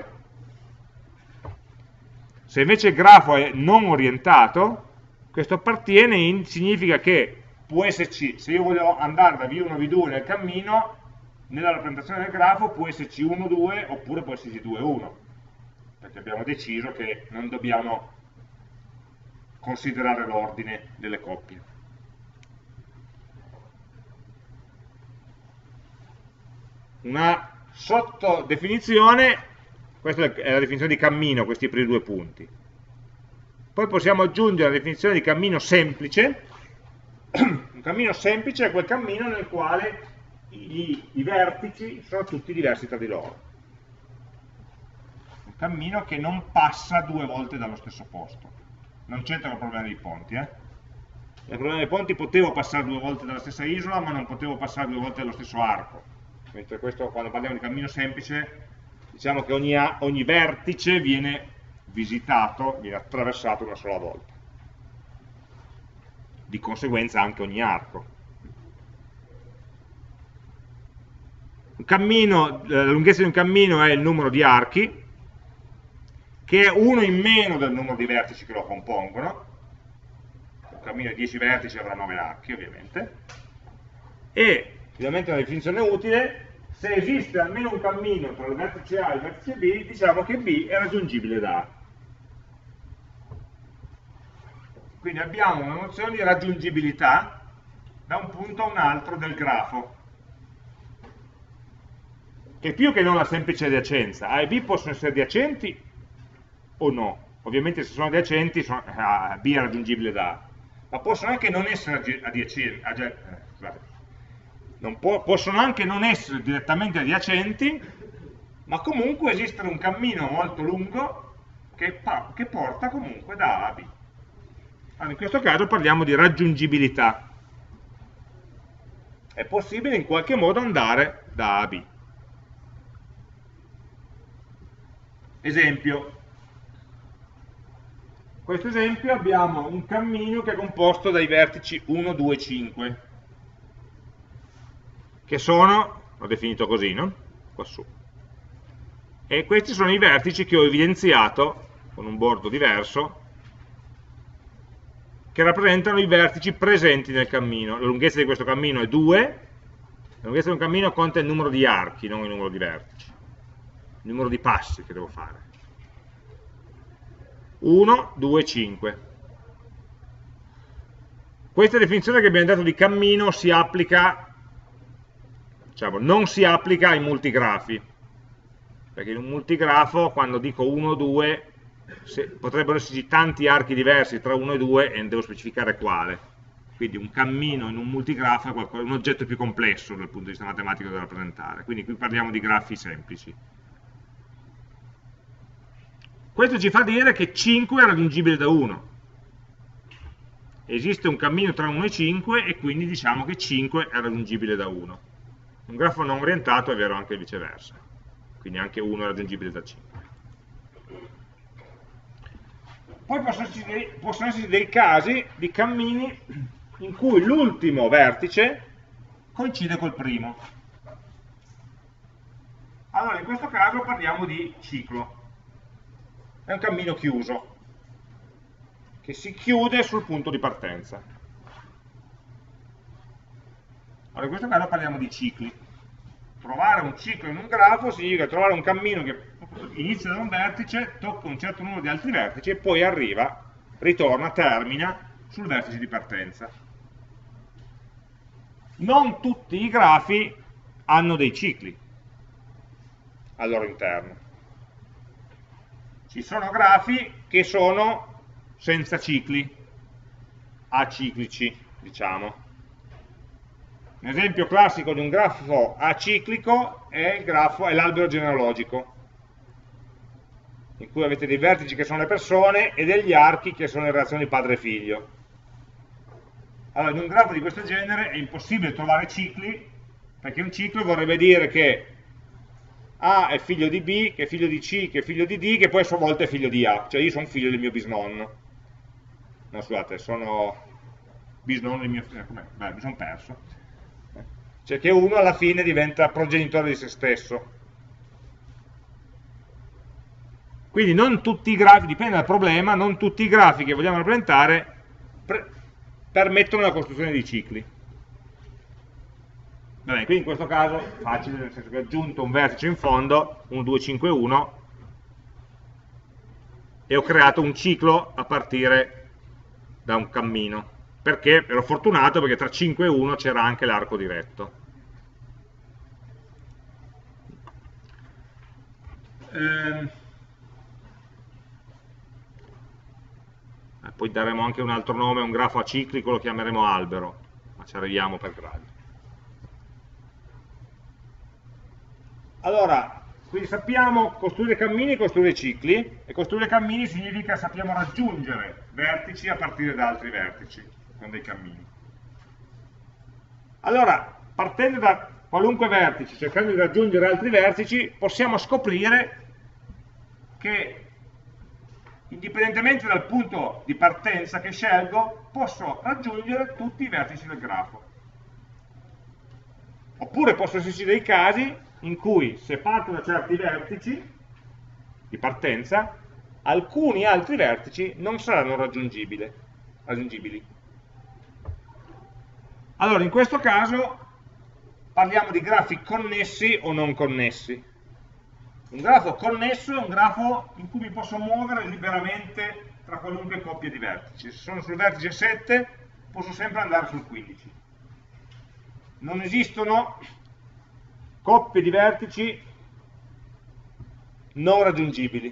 Se invece il grafo è non orientato, questo appartiene in, significa che può esserci, se io voglio andare da V uno a V due nel cammino, nella rappresentazione del grafo può esserci uno, due oppure può esserci due, uno. Perché abbiamo deciso che non dobbiamo considerare l'ordine delle coppie. Una sottodefinizione, questa è la definizione di cammino, questi primi due punti. Poi possiamo aggiungere la definizione di cammino semplice. Un cammino semplice è quel cammino nel quale i, i vertici sono tutti diversi tra di loro. Un cammino che non passa due volte dallo stesso posto. Non c'entra il problema dei ponti, eh? Il problema dei ponti potevo passare due volte dalla stessa isola, ma non potevo passare due volte dallo stesso arco. Mentre questo, quando parliamo di cammino semplice, diciamo che ogni, ogni vertice viene visitato, viene attraversato una sola volta. Di conseguenza anche ogni arco. Un cammino, la lunghezza di un cammino è il numero di archi, che è uno in meno del numero di vertici che lo compongono. Un cammino di dieci vertici avrà nove archi, ovviamente. E, finalmente una definizione utile, se esiste almeno un cammino tra il vertice A e il vertice B, diciamo che B è raggiungibile da A. Quindi abbiamo una nozione di raggiungibilità da un punto a un altro del grafo, che più che non la semplice adiacenza. A e B possono essere adiacenti o no. Ovviamente se sono adiacenti sono, ah, B è raggiungibile da A, ma possono anche non essere adiacenti, eh, scusate, non po possono anche non essere direttamente adiacenti, ma comunque esistere un cammino molto lungo che, che porta comunque da A a B. Allora, in questo caso parliamo di raggiungibilità. È possibile in qualche modo andare da A a B. Esempio. questo esempio abbiamo un cammino che è composto dai vertici uno, due, cinque, che sono, l'ho definito così, no? Quassù. E questi sono i vertici che ho evidenziato con un bordo diverso, che rappresentano i vertici presenti nel cammino. La lunghezza di questo cammino è due, la lunghezza di un cammino conta il numero di archi, non il numero di vertici, il numero di passi che devo fare. uno, due, cinque. Questa definizione che abbiamo dato di cammino si applica, diciamo, non si applica ai multigrafi, perché in un multigrafo, quando dico uno, due, se, potrebbero esserci tanti archi diversi tra uno e due e non devo specificare quale. Quindi un cammino in un multigrafo è qualcosa, un oggetto più complesso dal punto di vista matematico da rappresentare. Quindi qui parliamo di grafi semplici. Questo ci fa dire che cinque è raggiungibile da uno. Esiste un cammino tra uno e cinque e quindi diciamo che cinque è raggiungibile da uno. Un grafo non orientato è vero anche viceversa. Quindi anche uno è raggiungibile da cinque. Poi possono esserci dei, possono esserci dei casi di cammini in cui l'ultimo vertice coincide col primo. Allora in questo caso parliamo di ciclo. È un cammino chiuso, che si chiude sul punto di partenza. Allora in questo caso parliamo di cicli. Trovare un ciclo in un grafo significa trovare un cammino che inizia da un vertice, tocca un certo numero di altri vertici e poi arriva, ritorna, termina sul vertice di partenza. Non tutti i grafi hanno dei cicli al loro interno. Ci sono grafi che sono senza cicli, aciclici, diciamo. Un esempio classico di un grafo aciclico è l'albero genealogico, in cui avete dei vertici che sono le persone e degli archi che sono le relazioni padre-figlio. Allora, in un grafo di questo genere è impossibile trovare cicli, perché un ciclo vorrebbe dire che A è figlio di B, che è figlio di C, che è figlio di D, che poi a sua volta è figlio di A. Cioè io sono figlio del mio bisnonno. No, scusate, sono bisnonno del mio... Beh, mi sono perso. Cioè che uno alla fine diventa progenitore di se stesso. Quindi non tutti i grafi, dipende dal problema, non tutti i grafi che vogliamo rappresentare permettono la costruzione di cicli. Vabbè, quindi in questo caso facile, nel senso che ho aggiunto un vertice in fondo, uno, due, cinque, uno, e ho creato un ciclo a partire da un cammino. Perché ero fortunato perché tra cinque e uno c'era anche l'arco diretto. Ehm, poi daremo anche un altro nome a un grafo aciclico, lo chiameremo albero, ma ci arriviamo per gradi. Allora, quindi sappiamo costruire cammini e costruire cicli, e costruire cammini significa sappiamo raggiungere vertici a partire da altri vertici, con dei cammini. Allora, partendo da qualunque vertice, cercando di raggiungere altri vertici, possiamo scoprire che, indipendentemente dal punto di partenza che scelgo, posso raggiungere tutti i vertici del grafo. Oppure possono esserci dei casi in cui, se parto da certi vertici di partenza, alcuni altri vertici non saranno raggiungibili. raggiungibili. Allora, in questo caso parliamo di grafi connessi o non connessi. Un grafo connesso è un grafo in cui mi posso muovere liberamente tra qualunque coppia di vertici. Se sono sul vertice sette, posso sempre andare sul quindici. Non esistono coppie di vertici non raggiungibili.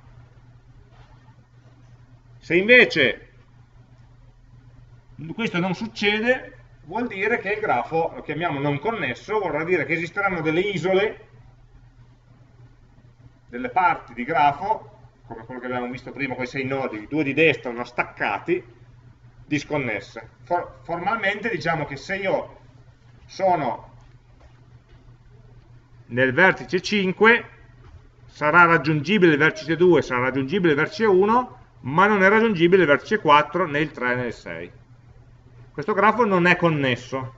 Se invece questo non succede, vuol dire che il grafo, lo chiamiamo non connesso, vorrà dire che esisteranno delle isole, delle parti di grafo, come quello che abbiamo visto prima con i sei nodi, due di destra, uno staccati, disconnesse. For- formalmente diciamo che se io sono nel vertice cinque, sarà raggiungibile il vertice due, sarà raggiungibile il vertice uno, ma non è raggiungibile il vertice quattro, né il tre né il sei. Questo grafo non è connesso.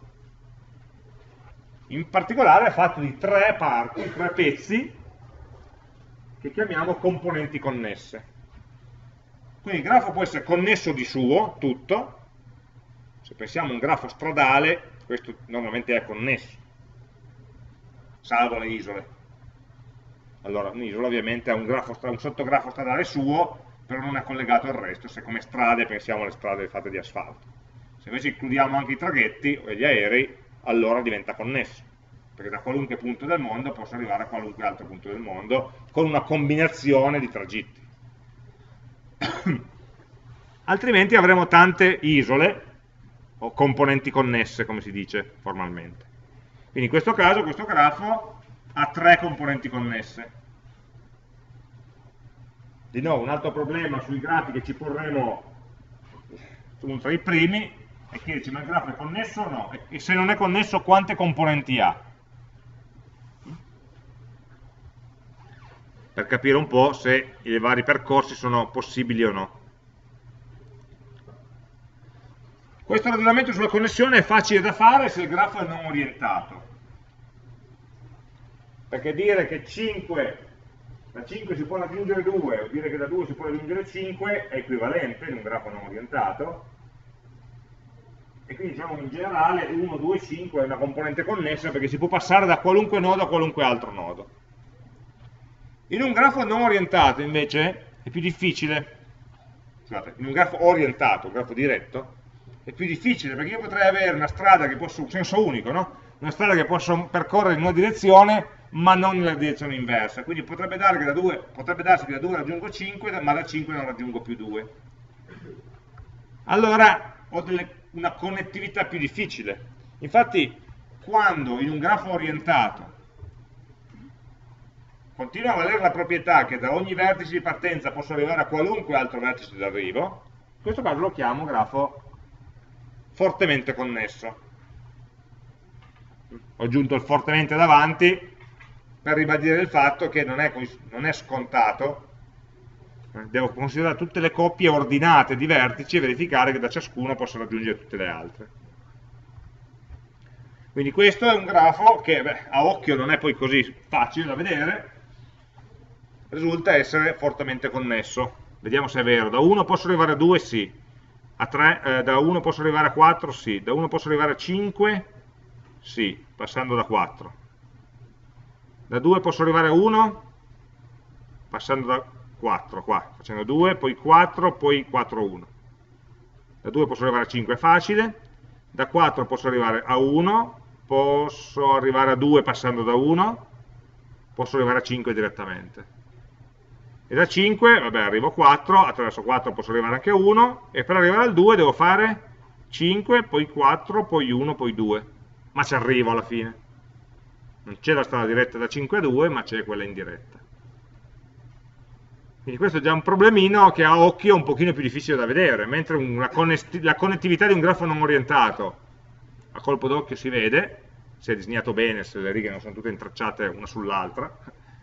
In particolare è fatto di tre parti, tre pezzi, che chiamiamo componenti connesse. Quindi il grafo può essere connesso di suo, tutto. Se pensiamo a un grafo stradale, questo normalmente è connesso, salvo le isole. Allora, un'isola ovviamente ha un, grafo, un sottografo stradale suo, però non è collegato al resto, se come strade pensiamo alle strade fatte di asfalto. Se invece includiamo anche i traghetti e gli aerei, allora diventa connesso, perché da qualunque punto del mondo posso arrivare a qualunque altro punto del mondo con una combinazione di tragitti. Altrimenti avremo tante isole o componenti connesse, come si dice formalmente. Quindi in questo caso questo grafo ha tre componenti connesse. Di nuovo, un altro problema sui grafi che ci porremo tra i primi è chiederci: ma il grafo è connesso o no? E se non è connesso, quante componenti ha? Per capire un po' se i vari percorsi sono possibili o no. Questo ragionamento sulla connessione è facile da fare se il grafo è non orientato, perché dire che cinque, da cinque si può raggiungere due o dire che da due si può raggiungere cinque è equivalente in un grafo non orientato, e quindi diciamo in generale uno, due, cinque è una componente connessa perché si può passare da qualunque nodo a qualunque altro nodo. In un grafo non orientato invece è più difficile, scusate, in un grafo orientato, un grafo diretto, è più difficile perché io potrei avere una strada che posso, senso unico, no? Una strada che posso percorrere in una direzione ma non nella direzione inversa, quindi potrebbe, dare che da due, potrebbe darsi che da due raggiungo cinque, ma da cinque non raggiungo più due. Allora ho delle, una connettività più difficile. Infatti quando in un grafo orientato continua a valere la proprietà che da ogni vertice di partenza posso arrivare a qualunque altro vertice d'arrivo, in questo caso lo chiamo grafo fortemente connesso. Ho aggiunto il fortemente davanti per ribadire il fatto che non è, non è scontato, devo considerare tutte le coppie ordinate di vertici e verificare che da ciascuno posso raggiungere tutte le altre. Quindi questo è un grafo che beh, a occhio non è poi così facile da vedere, risulta essere fortemente connesso. Vediamo se è vero. Da uno posso arrivare a due? Sì. A tre, eh, da uno posso arrivare a quattro? Sì. Da uno posso arrivare a cinque? Sì, passando da quattro. Da due posso arrivare a uno? Passando da quattro, qua, facendo due, poi quattro, poi quattro, uno. Da due posso arrivare a cinque, è facile. Da quattro posso arrivare a uno, posso arrivare a due passando da uno, posso arrivare a cinque direttamente. E da cinque, vabbè, arrivo a quattro, attraverso quattro posso arrivare anche a uno, e per arrivare al due devo fare cinque, poi quattro, poi uno, poi due. Ma ci arrivo alla fine. Non c'è la strada diretta da cinque a due, ma c'è quella indiretta. Quindi questo è già un problemino che a occhio è un pochino più difficile da vedere, mentre una la connettività di un grafo non orientato a colpo d'occhio si vede, se è disegnato bene, se le righe non sono tutte intracciate una sull'altra.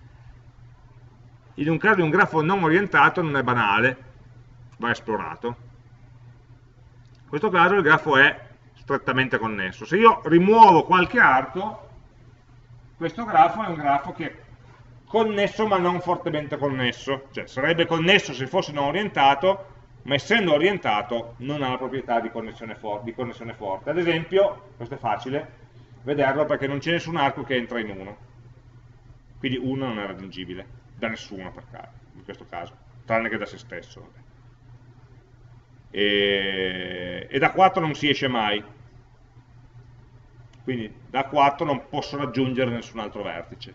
In un caso di un grafo non orientato non è banale, va esplorato. In questo caso il grafo è strettamente connesso. Se io rimuovo qualche arco, questo grafo è un grafo che è connesso ma non fortemente connesso, cioè sarebbe connesso se fosse non orientato, ma essendo orientato non ha la proprietà di connessione, for di connessione forte. Ad esempio, questo è facile vederlo perché non c'è nessun arco che entra in uno, quindi uno non è raggiungibile da nessuno per caso, in questo caso, tranne che da se stesso. Vabbè. E, e da quattro non si esce mai, quindi da quattro non posso raggiungere nessun altro vertice.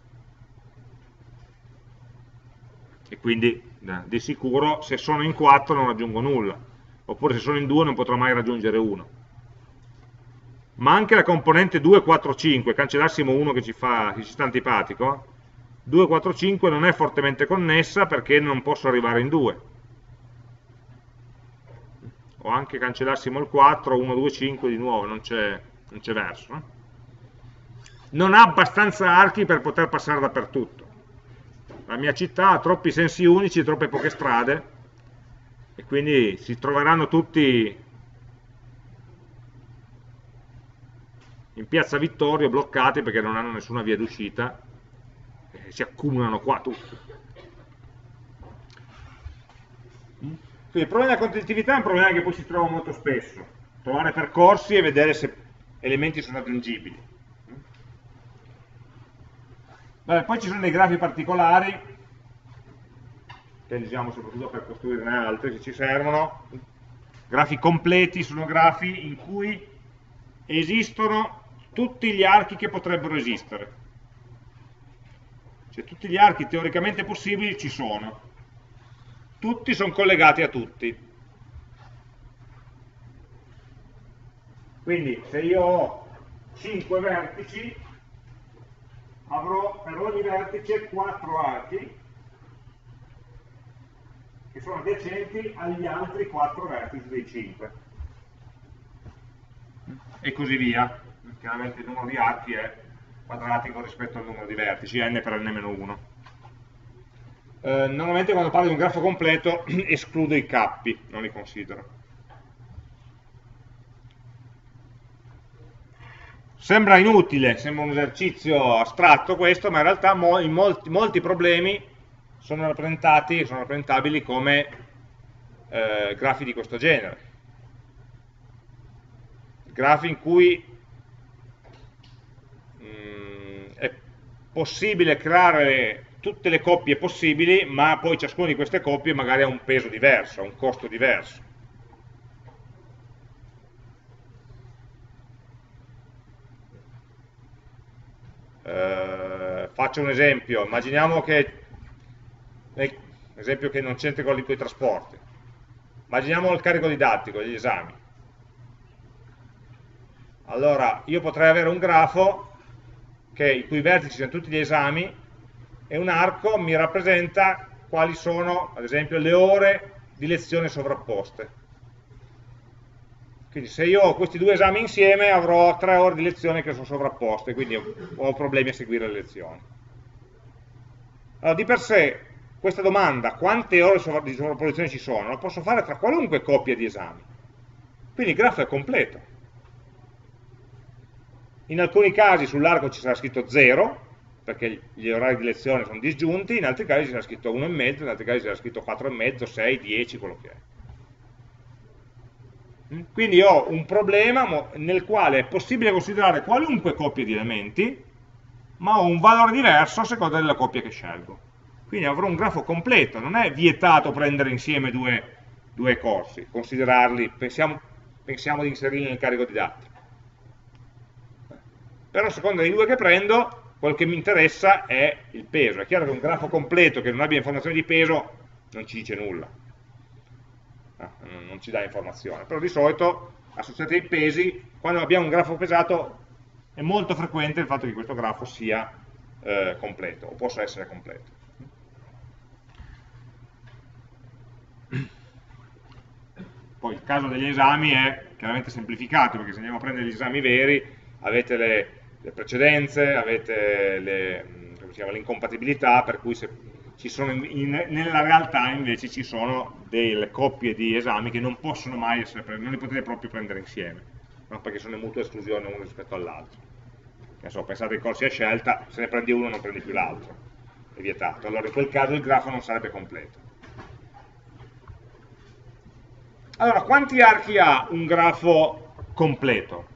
E quindi eh, di sicuro se sono in quattro non raggiungo nulla, oppure se sono in due non potrò mai raggiungere uno. Ma anche la componente due, quattro, cinque, cancellassimo uno che ci, fa, che ci sta antipatico, due, quattro, cinque non è fortemente connessa perché non posso arrivare in due. O anche cancellassimo il quattro, uno, due, cinque di nuovo, non c'è verso. No? Non ha abbastanza archi per poter passare dappertutto. La mia città ha troppi sensi unici, troppe poche strade, e quindi si troveranno tutti in piazza Vittorio bloccati perché non hanno nessuna via d'uscita e si accumulano qua tutti. Quindi il problema della conduttività è un problema che poi si trova molto spesso, trovare percorsi e vedere se elementi sono raggiungibili. Vabbè, poi ci sono dei grafi particolari che usiamo soprattutto per costruirne altri se ci servono. Grafi completi sono grafi in cui esistono tutti gli archi che potrebbero esistere, cioè tutti gli archi teoricamente possibili ci sono, tutti sono collegati a tutti. Quindi se io ho cinque vertici avrò per ogni vertice quattro archi che sono adiacenti agli altri quattro vertici dei cinque e così via. Chiaramente il numero di archi è quadratico rispetto al numero di vertici, n per n meno uno. Eh, normalmente quando parlo di un grafo completo escludo i cappi, non li considero. Sembra inutile, sembra un esercizio astratto questo, ma in realtà mo in molti, molti problemi sono rappresentati, sono rappresentabili come eh, grafi di questo genere. Grafi in cui mh, è possibile creare tutte le coppie possibili, ma poi ciascuna di queste coppie magari ha un peso diverso, ha un costo diverso. Eh, faccio un esempio, immaginiamo che, un esempio che non c'entra con i trasporti, immaginiamo il carico didattico, gli esami. Allora, io potrei avere un grafo che, i cui vertici sono tutti gli esami e un arco mi rappresenta quali sono, ad esempio, le ore di lezione sovrapposte. Quindi se io ho questi due esami insieme avrò tre ore di lezione che sono sovrapposte, quindi ho problemi a seguire le lezioni. Allora, di per sé, questa domanda, quante ore di sovrapposizione ci sono, la posso fare tra qualunque coppia di esami. Quindi il grafo è completo. In alcuni casi sull'arco ci sarà scritto zero, perché gli orari di lezione sono disgiunti, in altri casi ci sarà scritto uno e mezzo, in altri casi ci sarà scritto quattro e mezzo, sei, dieci, quello che è. Quindi ho un problema nel quale è possibile considerare qualunque coppia di elementi, ma ho un valore diverso a seconda della coppia che scelgo. Quindi avrò un grafo completo, non è vietato prendere insieme due, due corsi, considerarli, pensiamo, pensiamo di inserirli nel carico didattico. Però a seconda dei due che prendo, quello che mi interessa è il peso. È chiaro che un grafo completo che non abbia informazioni di peso non ci dice nulla. Non ci dà informazione, però di solito associati ai pesi, quando abbiamo un grafo pesato è molto frequente il fatto che questo grafo sia eh, completo, o possa essere completo. Poi il caso degli esami è chiaramente semplificato, perché se andiamo a prendere gli esami veri avete le, le precedenze, avete l'incompatibilità, per cui se ci sono in, in, nella realtà invece ci sono delle coppie di esami che non possono mai essere prese, non li potete proprio prendere insieme, no? Perché sono in mutua esclusione uno rispetto all'altro. So, pensate ai corsi a scelta, se ne prendi uno non prendi più l'altro, è vietato. Allora in quel caso il grafo non sarebbe completo. Allora, quanti archi ha un grafo completo?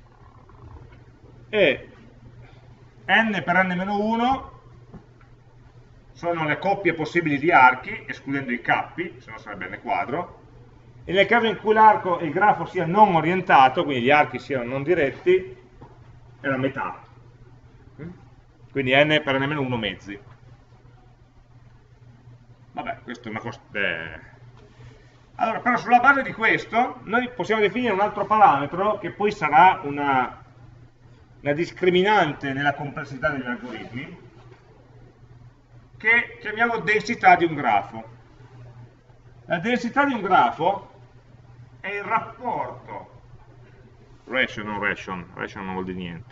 E n per n meno uno sono le coppie possibili di archi, escludendo i cappi, se no sarebbe n quadro, e nel caso in cui l'arco e il grafo sia non orientato, quindi gli archi siano non diretti, è la metà. Quindi n per n meno uno mezzi. Vabbè, questa è una cosa... Eh. Allora, però sulla base di questo, noi possiamo definire un altro parametro che poi sarà una, una discriminante nella complessità degli algoritmi, che chiamiamo densità di un grafo. La densità di un grafo è il rapporto, ratio non ration, ration non vuol dire niente,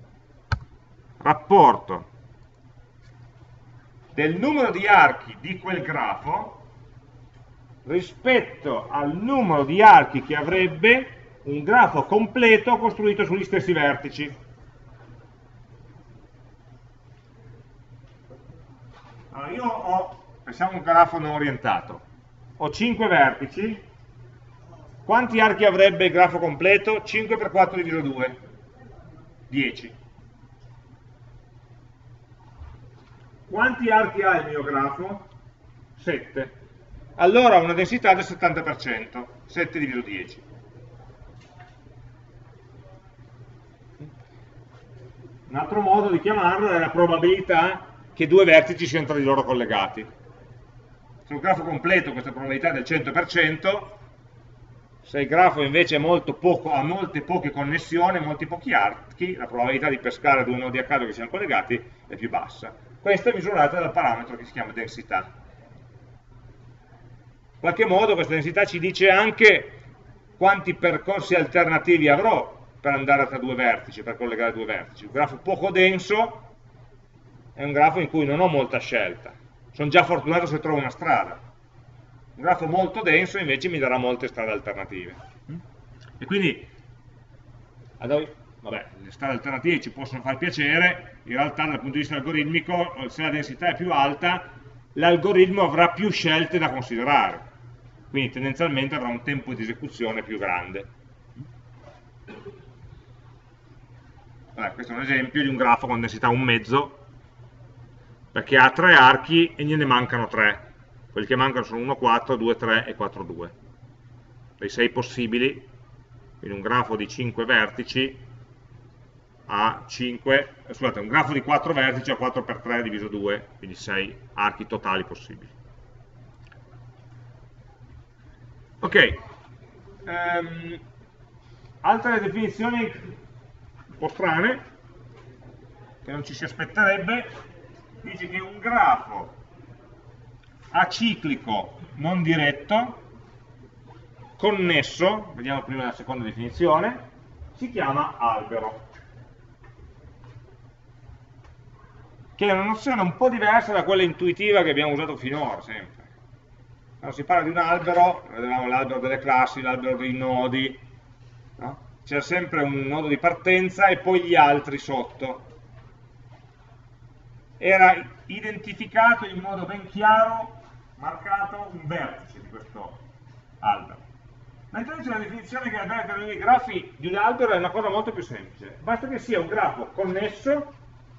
rapporto del numero di archi di quel grafo rispetto al numero di archi che avrebbe un grafo completo costruito sugli stessi vertici. Allora, io ho, pensiamo un grafo non orientato, ho cinque vertici, quanti archi avrebbe il grafo completo? cinque per quattro diviso due, dieci. Quanti archi ha il mio grafo? sette. Allora ha una densità del settanta per cento, sette diviso dieci. Un altro modo di chiamarlo è la probabilità che due vertici siano tra di loro collegati. Sul grafo completo questa probabilità è del cento per cento, se il grafo invece è molto poco, ha molte poche connessioni, molti pochi archi, la probabilità di pescare due nodi a caso che siano collegati è più bassa. Questa è misurata dal parametro che si chiama densità. In qualche modo questa densità ci dice anche quanti percorsi alternativi avrò per andare tra due vertici, per collegare due vertici. Un grafo poco denso è un grafo in cui non ho molta scelta, sono già fortunato se trovo una strada. Un grafo molto denso invece mi darà molte strade alternative. E quindi, vabbè, le strade alternative ci possono far piacere, in realtà dal punto di vista algoritmico, se la densità è più alta, l'algoritmo avrà più scelte da considerare, quindi tendenzialmente avrà un tempo di esecuzione più grande. Vabbè, questo è un esempio di un grafo con densità un mezzo, perché ha tre archi e gliene mancano tre. Quelli che mancano sono uno, quattro, due, tre e quattro, due. Dei sei possibili, quindi un grafo di cinque vertici ha cinque, scusate, un grafo di quattro vertici ha quattro per tre diviso due, quindi sei archi totali possibili. Ok, um, altre definizioni un po' strane, che non ci si aspetterebbe, dice che un grafo aciclico non diretto, connesso, vediamo prima la seconda definizione, si chiama albero, che è una nozione un po' diversa da quella intuitiva che abbiamo usato finora, sempre. Quando si parla di un albero, vedevamo l'albero delle classi, l'albero dei nodi, no? C'è sempre un nodo di partenza e poi gli altri sotto. Era identificato in modo ben chiaro, marcato un vertice di questo albero. Mentre invece la definizione che abbiamo per i grafi di un albero è una cosa molto più semplice. Basta che sia un grafo connesso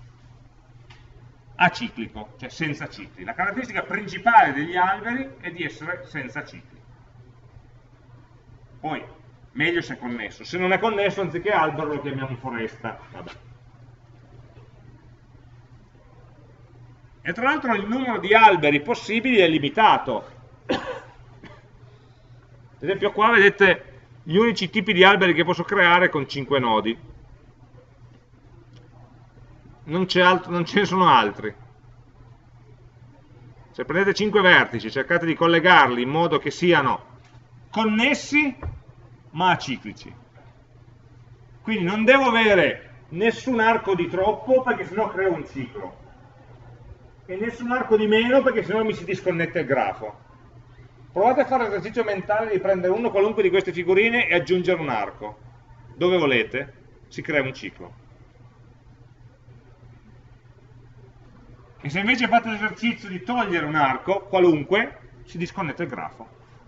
aciclico, cioè senza cicli. La caratteristica principale degli alberi è di essere senza cicli. Poi, meglio se è connesso. Se non è connesso, anziché albero lo chiamiamo foresta. Vabbè. E tra l'altro il numero di alberi possibili è limitato. Ad esempio qua vedete gli unici tipi di alberi che posso creare con cinque nodi. Non, altro, non ce ne sono altri. Se prendete cinque vertici, cercate di collegarli in modo che siano connessi ma aciclici. Quindi non devo avere nessun arco di troppo perché sennò creo un ciclo. E nessun arco di meno perché sennò mi si disconnette il grafo. Provate a fare l'esercizio mentale di prendere uno qualunque di queste figurine e aggiungere un arco. Dove volete, si crea un ciclo. E se invece fate l'esercizio di togliere un arco, qualunque, si disconnette il grafo.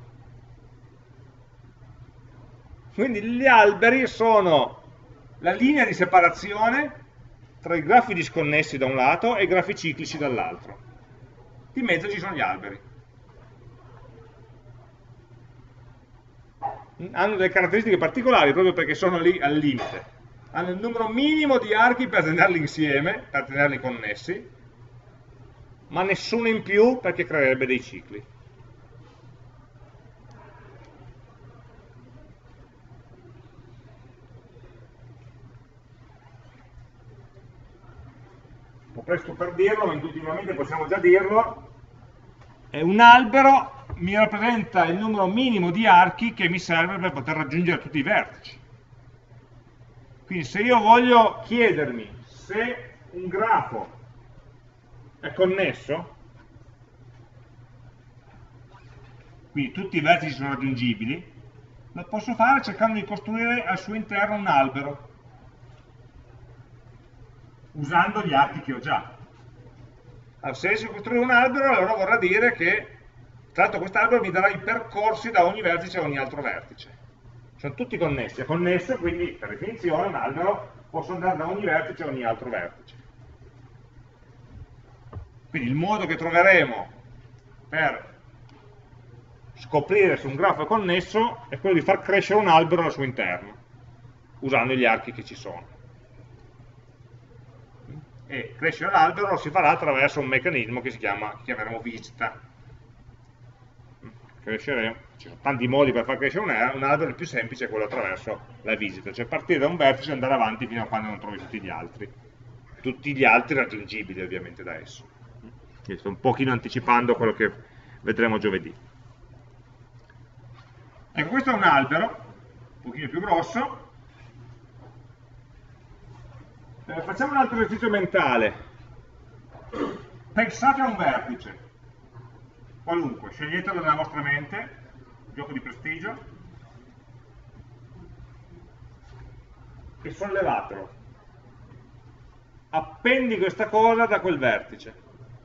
Quindi gli alberi sono la linea di separazione tra i grafi disconnessi da un lato e i grafi ciclici dall'altro. In mezzo ci sono gli alberi. Hanno delle caratteristiche particolari proprio perché sono lì al limite. Hanno il numero minimo di archi per tenerli insieme, per tenerli connessi, ma nessuno in più perché creerebbe dei cicli. Un po' presto per dirlo, ma intuitivamente possiamo già dirlo. È un albero mi rappresenta il numero minimo di archi che mi serve per poter raggiungere tutti i vertici. Quindi se io voglio chiedermi se un grafo è connesso, quindi tutti i vertici sono raggiungibili, lo posso fare cercando di costruire al suo interno un albero, usando gli archi che ho già. Allora, se riesco a costruire un albero, allora vorrà dire che, tra l'altro, quest'albero mi darà i percorsi da ogni vertice a ogni altro vertice. Sono tutti connessi, è connesso, quindi per definizione un albero posso andare da ogni vertice a ogni altro vertice. Quindi il modo che troveremo per scoprire se un grafo è connesso è quello di far crescere un albero al suo interno, usando gli archi che ci sono. E crescere l'albero lo si farà attraverso un meccanismo che si chiama, che chiameremo visita. Crescere, ci sono tanti modi per far crescere un albero, il più semplice è quello attraverso la visita, cioè partire da un vertice e andare avanti fino a quando non trovi tutti gli altri. Tutti gli altri raggiungibili ovviamente da esso. Quindi sto un pochino anticipando quello che vedremo giovedì. Ecco, questo è un albero, un pochino più grosso. Eh, facciamo un altro esercizio mentale. Pensate a un vertice, qualunque, sceglietelo nella vostra mente, gioco di prestigio, e sollevatelo. Appendi questa cosa da quel vertice.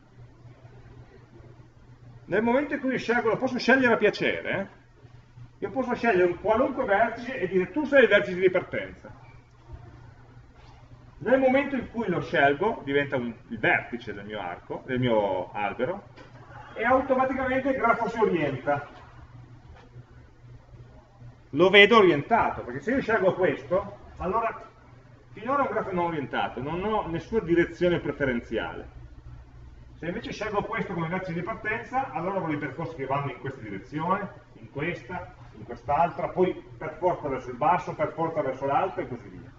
Nel momento in cui scelgo, lo posso scegliere a piacere, eh? Io posso scegliere un qualunque vertice e dire tu sei il vertice di partenza. Nel momento in cui lo scelgo, diventa un, il vertice del mio arco, del mio albero, e automaticamente il grafo si orienta. Lo vedo orientato, perché se io scelgo questo, allora finora è un grafo non orientato, non ho nessuna direzione preferenziale. Se invece scelgo questo come vertice di partenza, allora ho dei percorsi che vanno in questa direzione, in questa, in quest'altra, poi per forza verso il basso, per forza verso l'alto e così via.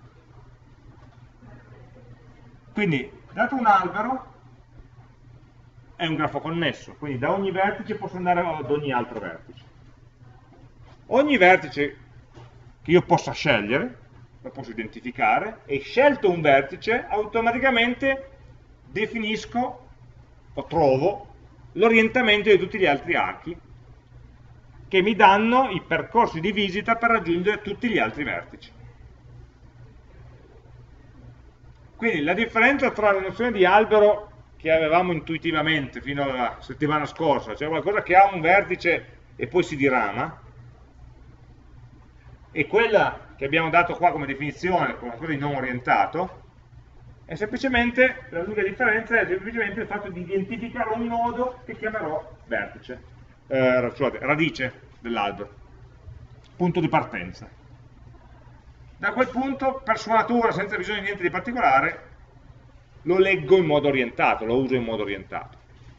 Quindi, dato un albero, è un grafo connesso, quindi da ogni vertice posso andare ad ogni altro vertice. Ogni vertice che io possa scegliere, lo posso identificare, e scelto un vertice, automaticamente definisco o trovo l'orientamento di tutti gli altri archi che mi danno i percorsi di visita per raggiungere tutti gli altri vertici. Quindi la differenza tra la nozione di albero che avevamo intuitivamente fino alla settimana scorsa, cioè qualcosa che ha un vertice e poi si dirama, e quella che abbiamo dato qua come definizione, qualcosa di non orientato, è semplicemente, l'unica differenza è semplicemente il fatto di identificare un nodo che chiamerò vertice, eh, scusate, radice dell'albero, punto di partenza. Da quel punto, per sua natura, senza bisogno di niente di particolare, lo leggo in modo orientato, lo uso in modo orientato.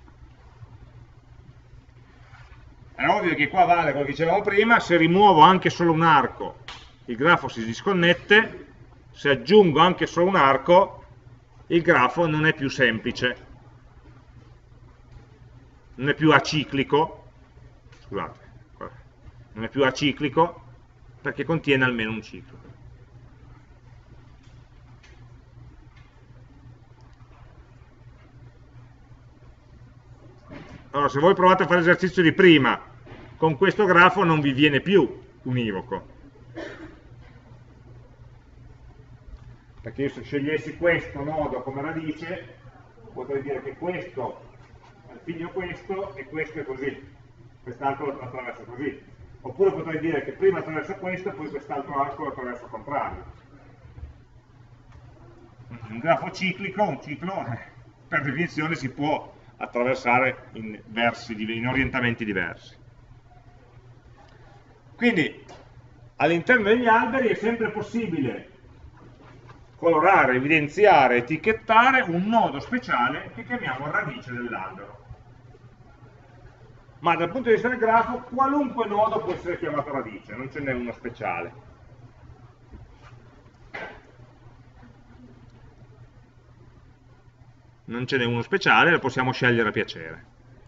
È ovvio che qua vale quello che dicevamo prima, se rimuovo anche solo un arco, il grafo si disconnette, se aggiungo anche solo un arco, il grafo non è più semplice, non è più aciclico, scusate, non è più aciclico perché contiene almeno un ciclo. Allora, se voi provate a fare l'esercizio di prima, con questo grafo non vi viene più univoco. Perché io se scegliessi questo nodo come radice, potrei dire che questo è il figlio questo e questo è così, quest'altro lo attraverso così. Oppure potrei dire che prima attraverso questo e poi quest'altro arco lo attraverso al contrario. Un grafo ciclico, un ciclo, per definizione si può attraversare in, versi, in orientamenti diversi. Quindi all'interno degli alberi è sempre possibile colorare, evidenziare, etichettare un nodo speciale che chiamiamo radice dell'albero. Ma dal punto di vista del grafo, qualunque nodo può essere chiamato radice, non ce n'è uno speciale. Non ce n'è uno speciale, lo possiamo scegliere a piacere.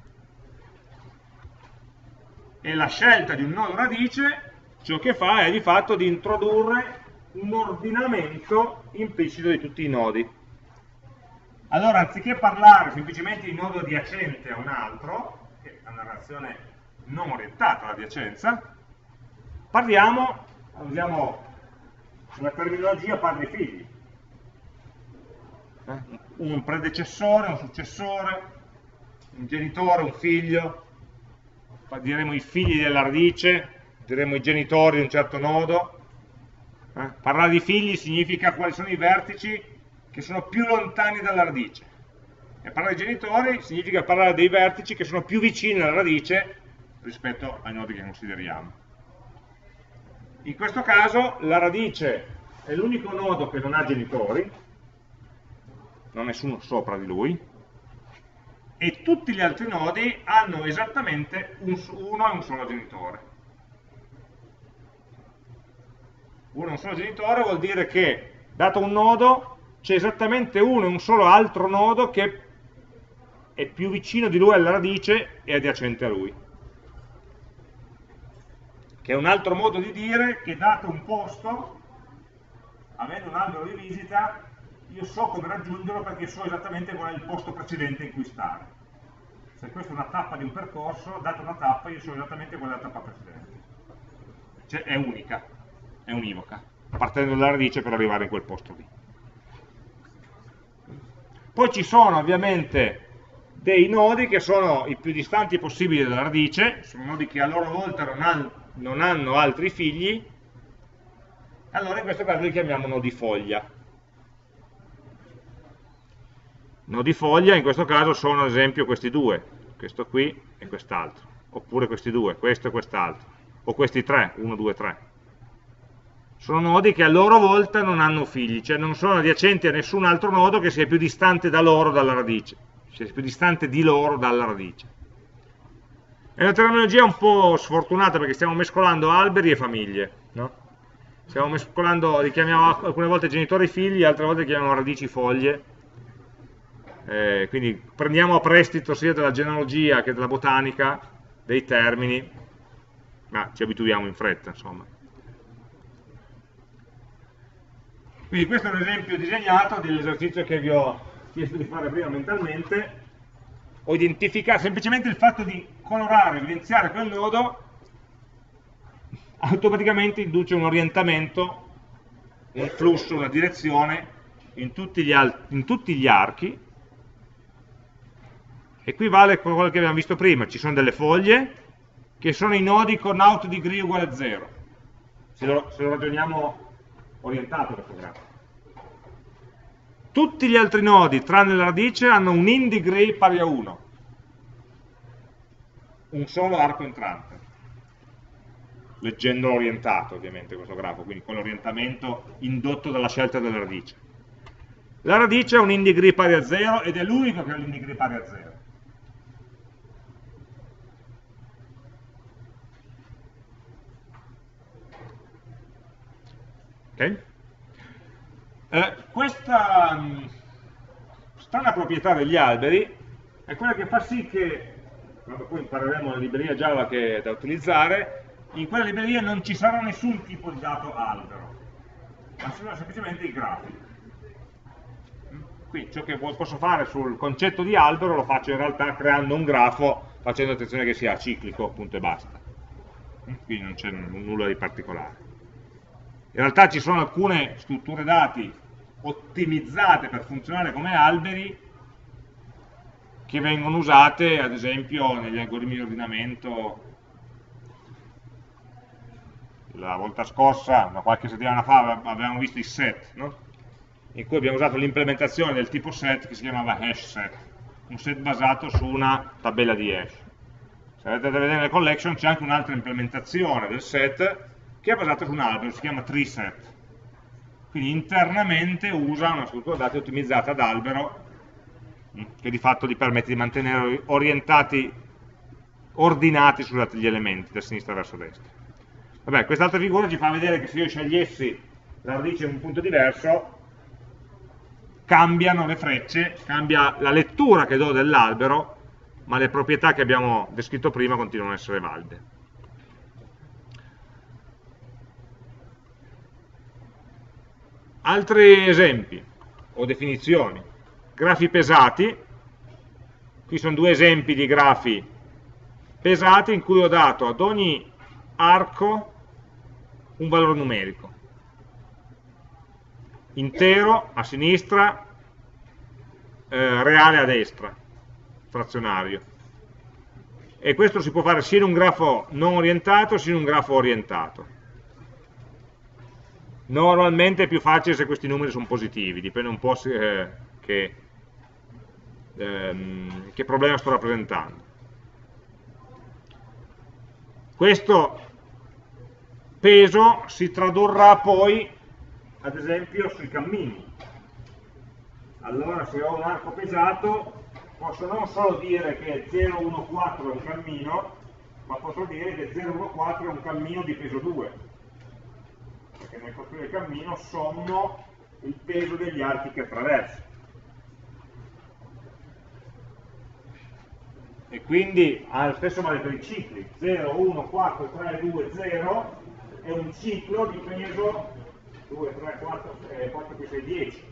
E la scelta di un nodo radice ciò che fa è di fatto di introdurre un ordinamento implicito di tutti i nodi. Allora, anziché parlare semplicemente di nodo adiacente a un altro, che è una relazione non orientata all'adiacenza, parliamo, usiamo una terminologia padri-figli. Eh? Un predecessore, un successore, un genitore, un figlio, diremo i figli della radice, diremo i genitori di un certo nodo. Eh? Parlare di figli significa quali sono i vertici che sono più lontani dalla radice, e parlare di genitori significa parlare dei vertici che sono più vicini alla radice rispetto ai nodi che consideriamo. In questo caso la radice è l'unico nodo che non ha genitori, non ha nessuno sopra di lui, e tutti gli altri nodi hanno esattamente un, uno e un solo genitore. Uno e un solo genitore vuol dire che, dato un nodo, c'è esattamente uno e un solo altro nodo che è più vicino di lui alla radice e adiacente a lui. Che è un altro modo di dire che, dato un posto, avendo un albero di visita, io so come raggiungerlo perché so esattamente qual è il posto precedente in cui stare. Se questa è una tappa di un percorso, data una tappa, io so esattamente qual è la tappa precedente. Cioè è unica, è univoca, partendo dalla radice per arrivare in quel posto lì. Poi ci sono ovviamente dei nodi che sono i più distanti possibili dalla radice, sono nodi che a loro volta non hanno, non hanno altri figli, allora in questo caso li chiamiamo nodi foglia. Nodi foglia in questo caso sono ad esempio questi due, questo qui e quest'altro, oppure questi due, questo e quest'altro, o questi tre, uno, due, tre. Sono nodi che a loro volta non hanno figli, cioè non sono adiacenti a nessun altro nodo che sia più distante da loro dalla radice, sia più distante di loro dalla radice. È una terminologia un po' sfortunata perché stiamo mescolando alberi e famiglie, no? Stiamo mescolando, li chiamiamo alcune volte genitori figli, altre volte li chiamiamo radici foglie. Eh, quindi prendiamo a prestito sia della genealogia che della botanica dei termini, ma ci abituiamo in fretta, insomma. Quindi questo è un esempio disegnato dell'esercizio che vi ho chiesto di fare prima mentalmente. Ho identificato semplicemente il fatto di colorare, evidenziare quel nodo, automaticamente induce un orientamento, un flusso, una direzione in tutti gli, in tutti gli archi. E qui vale quello che abbiamo visto prima, ci sono delle foglie che sono i nodi con out degree uguale a zero, se lo, se lo ragioniamo orientato questo grafo. Tutti gli altri nodi, tranne la radice, hanno un in degree pari a uno, un solo arco entrante, leggendolo orientato ovviamente questo grafo, quindi con l'orientamento indotto dalla scelta della radice. La radice ha un in degree pari a zero ed è l'unico che ha l'in degree pari a zero. Okay? Eh, questa mh, strana proprietà degli alberi è quella che fa sì che, quando poi impareremo la libreria Java che è da utilizzare, in quella libreria non ci sarà nessun tipo di dato albero, ma sono semplicemente i grafi. Qui ciò che posso fare sul concetto di albero lo faccio in realtà creando un grafo, facendo attenzione che sia ciclico, punto e basta. Quindi non c'è nulla di particolare. In realtà ci sono alcune strutture dati ottimizzate per funzionare come alberi che vengono usate ad esempio negli algoritmi di ordinamento. La volta scorsa, una qualche settimana fa, avevamo visto i set, no? In cui abbiamo usato l'implementazione del tipo set che si chiamava hash set, un set basato su una tabella di hash. Se andate a vedere nelle collection c'è anche un'altra implementazione del set che è basato su un albero, si chiama tree set. Quindi internamente usa una struttura dati ottimizzata ad albero, che di fatto gli permette di mantenere orientati, ordinati sugli elementi, da sinistra verso destra. Vabbè, quest'altra figura ci fa vedere che se io scegliessi la radice in un punto diverso, cambiano le frecce, cambia la lettura che do dell'albero, ma le proprietà che abbiamo descritto prima continuano a essere valide. Altri esempi o definizioni. Grafi pesati. Qui sono due esempi di grafi pesati in cui ho dato ad ogni arco un valore numerico, intero a sinistra, eh, reale a destra, frazionario. E questo si può fare sia in un grafo non orientato sia in un grafo orientato. Normalmente è più facile se questi numeri sono positivi, dipende un po' se, eh, che, ehm, che problema sto rappresentando. Questo peso si tradurrà poi, ad esempio, sui cammini. Allora, se ho un arco pesato, posso non solo dire che zero uno quattro è un cammino, ma posso dire che zero uno quattro è un cammino di peso due. Perché nel costruire il cammino sommo il peso degli archi che attraverso. E quindi ha lo stesso vale per i cicli. zero, uno, quattro, tre, due, zero è un ciclo di peso due, tre, quattro, quattro più sei, dieci.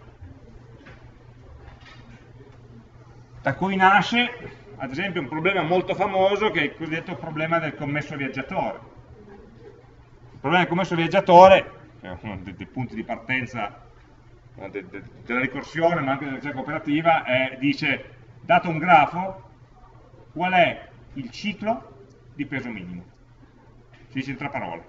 Da cui nasce, ad esempio, un problema molto famoso che è il cosiddetto problema del commesso viaggiatore. Il problema del commesso viaggiatore, che è uno dei, dei punti di partenza de, de, della ricorsione, ma anche della ricerca operativa, è, dice, dato un grafo, qual è il ciclo di peso minimo? Si dice in tre parole.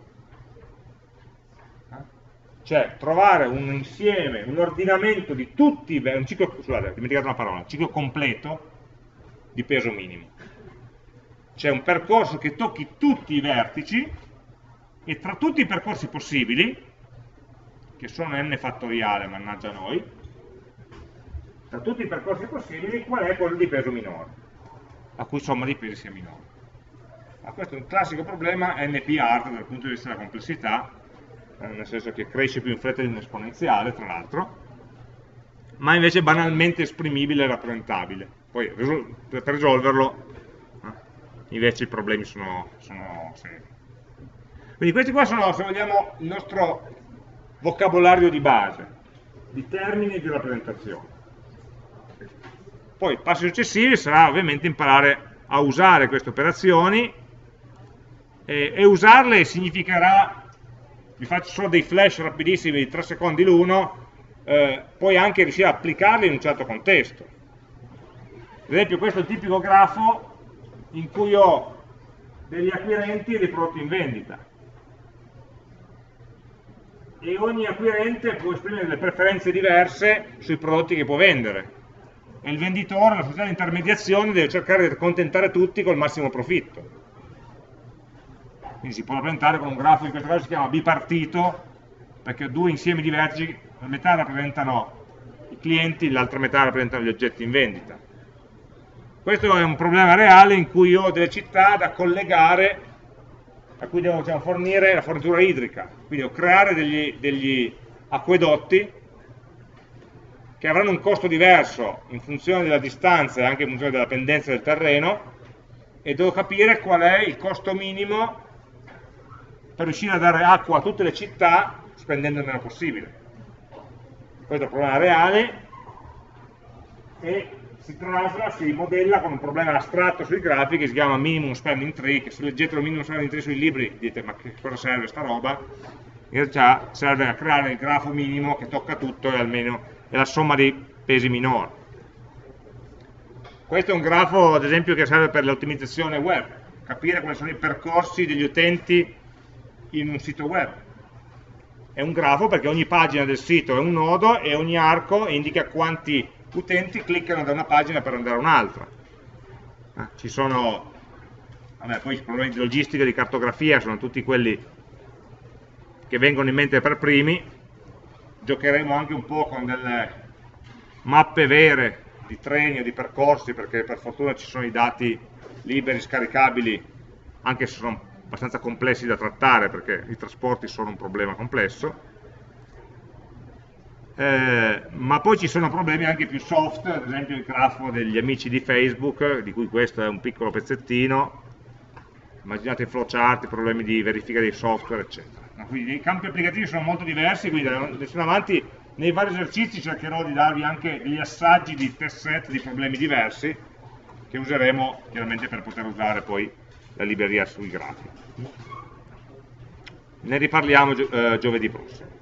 Cioè, trovare un insieme, un ordinamento di tutti, un ciclo, scusate, ho dimenticato una parola, un ciclo completo di peso minimo. C'è un percorso che tocchi tutti i vertici e tra tutti i percorsi possibili, che sono n fattoriale, mannaggia noi, tra tutti i percorsi possibili, qual è quello di peso minore, la cui somma di pesi sia minore. Ma questo è un classico problema N P hard dal punto di vista della complessità, nel senso che cresce più in fretta di un esponenziale, tra l'altro, ma invece banalmente esprimibile e rappresentabile. Poi per risolverlo, eh, invece i problemi sono, sono seri. Quindi questi qua sono, se vogliamo, il nostro vocabolario di base, di termini e di rappresentazione. Poi, passi successivi sarà ovviamente imparare a usare queste operazioni, e, e usarle significherà, vi faccio solo dei flash rapidissimi di tre secondi l'uno, eh, poi anche riuscire a applicarli in un certo contesto. Ad esempio questo è il tipico grafo in cui ho degli acquirenti e dei prodotti in vendita. E ogni acquirente può esprimere delle preferenze diverse sui prodotti che può vendere. E il venditore, la società di intermediazione, deve cercare di accontentare tutti col massimo profitto. Quindi si può rappresentare con un grafo, in questo caso si chiama bipartito, perché ho due insiemi di vertici, la metà rappresentano i clienti, l'altra metà rappresentano gli oggetti in vendita. Questo è un problema reale in cui ho delle città da collegare, a cui devo, diciamo, fornire la fornitura idrica, quindi devo creare degli, degli acquedotti che avranno un costo diverso in funzione della distanza e anche in funzione della pendenza del terreno, e devo capire qual è il costo minimo per riuscire a dare acqua a tutte le città spendendo il meno possibile. Questo è un problema reale e si trasla, si modella con un problema astratto sui grafici che si chiama minimum spending tree, che se leggete il minimum spending tree sui libri dite ma che cosa serve sta roba? In realtà serve a creare il grafo minimo che tocca tutto e almeno è la somma dei pesi minori. Questo è un grafo ad esempio che serve per l'ottimizzazione web, capire quali sono i percorsi degli utenti in un sito web. È un grafo perché ogni pagina del sito è un nodo e ogni arco indica quanti utenti cliccano da una pagina per andare a un'altra. Eh, ci sono, vabbè, poi i problemi di logistica e di cartografia sono tutti quelli che vengono in mente per primi. Giocheremo anche un po' con delle mappe vere di treni o di percorsi, perché per fortuna ci sono i dati liberi, scaricabili, anche se sono abbastanza complessi da trattare perché i trasporti sono un problema complesso, eh, ma poi ci sono problemi anche più soft, ad esempio il grafo degli amici di Facebook, di cui questo è un piccolo pezzettino. Immaginate i flowchart, i problemi di verifica dei software, eccetera. Quindi i campi applicativi sono molto diversi, quindi adesso in avanti nei vari esercizi cercherò di darvi anche degli assaggi di test set di problemi diversi che useremo chiaramente per poter usare poi la libreria sui grafi. Ne riparliamo gio eh, giovedì prossimo.